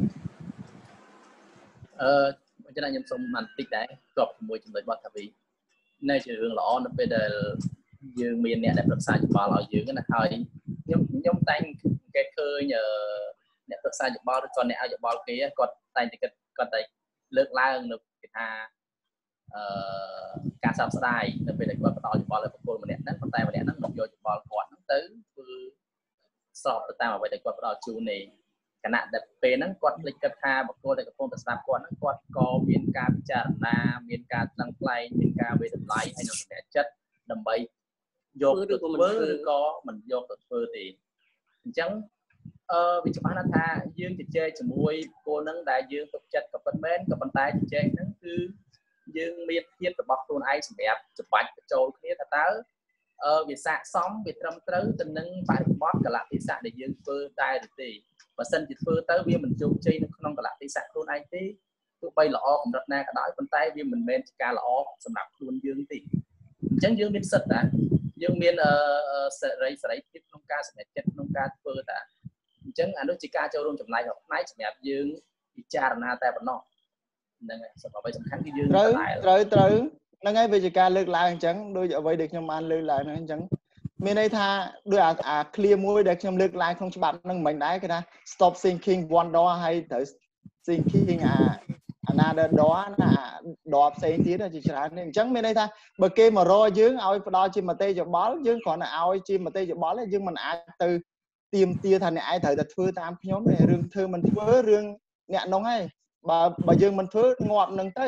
S1: អឺអញ្ចឹងខ្ញុំសូមបន្តិចដែរស្របជាមួយចំណុចបទថាវីនៅជារឿងល្អនៅពេលដែលយើងមានអ្នកដែលប្រឹក្សាយោបល់ឲ្យយើងណាហើយខ្ញុំខ្ញុំតែងគេឃើញអ្នកប្រឹក្សាយោបល់ឬក៏អ្នកឲ្យយោបល់គេគាត់តែងតែគាត់គាត់តែលើកឡើងនៅគេថាអឺការសោកស្ដាយនៅពេលដែលគាត់ផ្ដល់យោបល់ឲ្យបុគ្គលម្នាក់ហ្នឹងប៉ុន្តែម្នាក់ហ្នឹងមិនយកយោបល់គាត់ហ្នឹងទៅធ្វើស្របទៅតាមអ្វីដែលគាត់ផ្ដល់ជូននេះគណៈដែលពេលហ្នឹងគាត់ភ្លេចគិតថាបុគ្គលដែលកំពុងតែស្ដាប់គាត់ហ្នឹងគាត់ក៏មានការពិចារណាមានការថ្លឹងថ្លែងមានការវេតម្លៃហើយនឹងសម្រេចចិត្តដើម្បីយកទៅធ្វើឬក៏មិនយកទៅធ្វើទេអញ្ចឹងអឺវាច្បាស់ណាស់ថាយើងជជែកជាមួយបុគ្គលហ្នឹងដែលយើងទុកចិត្តក៏ប៉ុន្តែក៏ប៉ុន្តែជជែកហ្នឹងគឺយើងមានភាពរបស់ខ្លួនឯងសម្រាប់ច្បាច់បញ្ចូលគ្នាថាតើអឺវាស័ក្តិសមវាត្រឹមត្រូវទៅនឹងបរិបទកលៈទេសៈដែលយើងធ្វើដែរឬទេបើសិនជាធ្វើទៅវាមិនជោគជ័យនៅក្នុងកលៈទេសៈខ្លួនឯងទេទោះបីល្អកម្រិតណាក៏ដោយប៉ុន្តែវាមិនមែនជាការល្អសម្រាប់ខ្លួនយើងទេអញ្ចឹងយើងមានសិទ្ធិតាយើងមានអឺសេរីសេរីភាពក្នុងការសម្រេចចិត្តក្នុងការធ្វើតាអញ្ចឹងអានោះជាការចូលរួមចំណែករបស់ផ្នែកសម្រាប់យើងពិចារណាតែប៉ុណ្ណោះហ្នឹងហើយសម្រាប់សំខាន់គឺយើងត្រូវត្រូវត្រូវហ្នឹងហើយវាជាការលើកឡើងអញ្ចឹងដូចអ្វីដែលខ្ញុំបានលើកឡើងហ្នឹងអញ្ចឹងមានន័យថាដូចអាអា clear មួយដែលខ្ញុំលើកឡើងក្នុងច្បាប់ហ្នឹងមិនដែរគេថា stop thinking one door ហើយត្រូវ thinking អា another door ណា door ផ្សេងទៀតជាច្រើននេះអញ្ចឹងមានន័យថាបើគេមករកយើងឲ្យផ្ដល់ជាមតិយោបល់យើងគ្រាន់តែឲ្យជាមតិយោបល់ទេយើងមិនអាចទៅទៀមទាថាអ្នកឯងត្រូវតែធ្វើតាមខ្ញុំទេរឿងធ្វើមិនធ្វើរឿងអ្នកនោះហើយបើបើយើងមិនធ្វើងាប់នឹងទៅ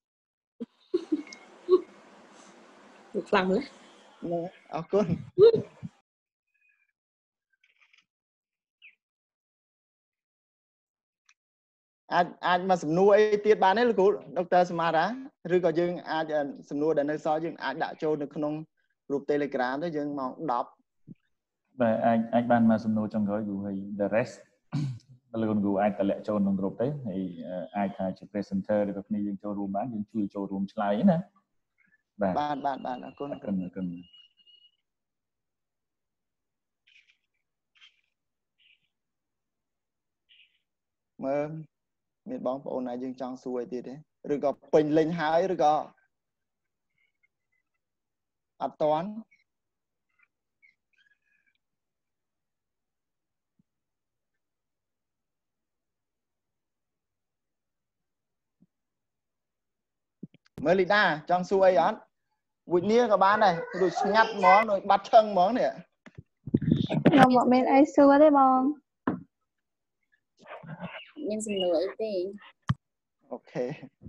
S1: ខ្លាំងណាស់អរគុណអាចអាចមកសំណួរអីទៀតបានទេលោកគ្រូដុកទ័រសមារាឬក៏យើងអាចសំណួរដែលនៅសល់យើងអាចដាក់ចូលនៅក្នុងរូប Telegram ទៅយើងមកដប់បាទអាចអាចបានមកសំណួរចុងក្រោយគ្រូហើយ the rest លោកគ្រូអាចតម្លាក់ចូលក្នុងក្រុមទេហើយអាចថាជា presenter ឬក៏គ្នាយើងចូលរួមបានយើងជួយចូលរួមឆ្លើយណាបាទបាទបាទបាទអរគុណអរគុណអរគុណមើលមានបងប្អូនណាយើងចង់សួរអីទៀតទេឬក៏ពេញលេញហើយឬក៏អត់តាន់មើលលីដាចង់សួរអីអត់វិញ្ញាក៏បានដែរដូចស្ងាត់ហ្មងដូចបាត់ឈឹងហ្មងនេះខ្ញុំអត់មានអីសួរទេបងមានសំណួរអីទេអូខេ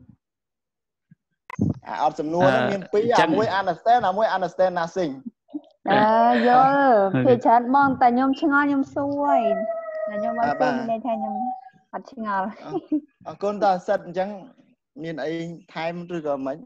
S1: អាអត់សំណួរហ្នឹងមានពីរអាមួយ understand អាមួយ understand nothing អើយល់ពីច្រើនបងតែខ្ញុំឆ្ងល់ខ្ញុំសួរហើយតែខ្ញុំអត់សួរមានន័យថាខ្ញុំអត់ឆ្ងល់អរគុណតើសិតអញ្ចឹងមានអីថែមឬក៏មិន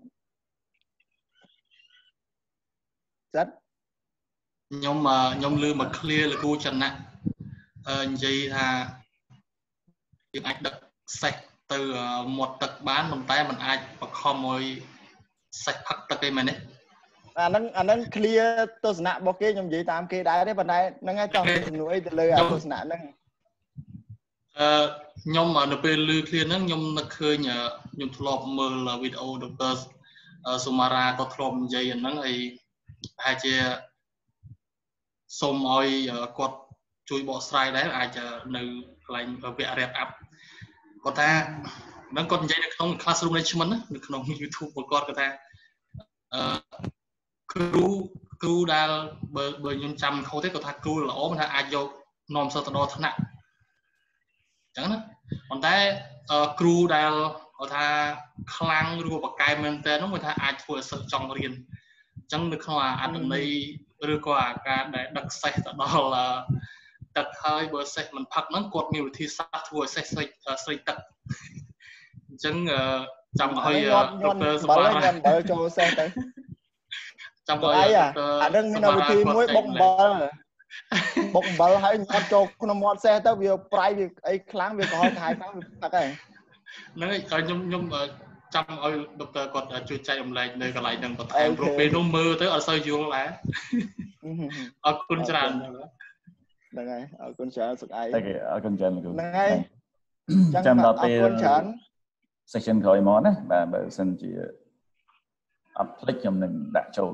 S1: សិតខ្ញុំខ្ញុំលឺមក clear លោកគ្រូចន្ទៈនិយាយថាយើងអាចដឹកសេះទៅមាត់ទឹកបានប៉ុន្តែมันអាចបខំឲ្យសេះផឹកទឹកឯមែនទេអាហ្នឹងអាហ្នឹង clear ទស្សនៈរបស់គេខ្ញុំនិយាយតាមគេដែរទេប៉ុន្តែហ្នឹងហើយចង់សំណួរអីទៅលើទស្សនៈហ្នឹងអឺខ្ញុំនៅពេលលឺ clear ហ្នឹងខ្ញុំនឹកឃើញខ្ញុំធ្លាប់មើលវីដេអូ Doctor
S8: សូមារ៉ាក៏ធ្លាប់និយាយហ្នឹងអីប្រហែលជាសូមឲ្យគាត់ជួយបកស្រាយដែរអាចនៅកន្លែងវគ្គ wrap up គាត់ថាហ្នឹងគាត់និយាយនៅក្នុង classroom management ណានៅក្នុង YouTube របស់គាត់គាត់ថាអឺគ្រូគ្រូដែលបើបើខ្ញុំចាំខុសទេគាត់ថាគ្រូល្អមិនថាអាចយកនាំសិស្សទៅដល់ថ្នាក់អញ្ចឹងណាប៉ុន្តែគ្រូដែលគាត់ថាខ្លាំងឬបកកែមែនតើនោះគាត់ថាអាចធ្វើឲ្យសិស្សចង់រៀនអញ្ចឹងនៅក្នុងអត្ថន័យឬក៏អាការដែលដឹកសេះទៅដល់ទឹកហើយបើសេះមិនផឹកហ្នឹងគាត់មានវិធីសាស្ត្រធ្វើឲ្យសេះស្រីស្រីទឹកអញ្ចឹងចង់ឲ្យដុកទ័រសុបារ៉ាញ៉ាំបើចូលសេះទៅចង់ឲ្យអានឹងមានវិធីមួយបុកអំបិលបុកអំបិលហើយញ៉ាំចូលក្នុងមាត់សេះទៅវាប្រៃវាអីខ្លាំងវាក៏ហល់កាយខ្លាំងវាផឹកហើយហ្នឹងហើយខ្ញុំខ្ញុំចាំឲ្យដុកទ័រគាត់ជួយចែករំលែកនៅកន្លែងហ្នឹងបន្ថែមព្រោះពេលនោះមើលទៅអត់សូវយល់ដែរអរគុណច្រើនហ្នឹងហើយអរគុណច្រើនសុខឯង
S2: អរគុណច្រើនលោកគ្រូ
S1: ហ្នឹងហើយ
S2: ចាំដល់ពេល section ក្រោយមកណាបាទបើសិនជាអត់ភ្លេចខ្ញុំនឹងដាក់ចូល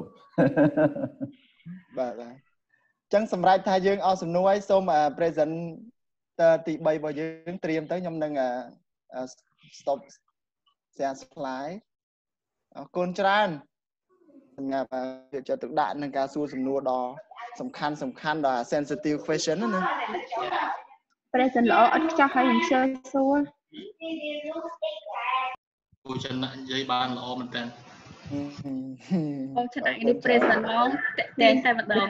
S1: បាទបាទអញ្ចឹងសម្រាប់ថាយើងអស់សំណួរឲ្យសូម present ទី3របស់យើងត្រៀមទៅខ្ញុំនឹង stop share slide អរគុណច្រើនសម្រាប់យកចិត្តទុកដាក់នឹងការសួរសំណួរដ៏សំខាន់សំខាន់ដល់ sensitive question ណា
S6: present ល្អអត់ខ្ចោះឲ្យខ្ញុំជឿសួរ
S8: គូចំណាក់និយាយបានល្អមែនតើ
S6: អូចំណាក់នេះ present ហ្មងតែតែម្ដង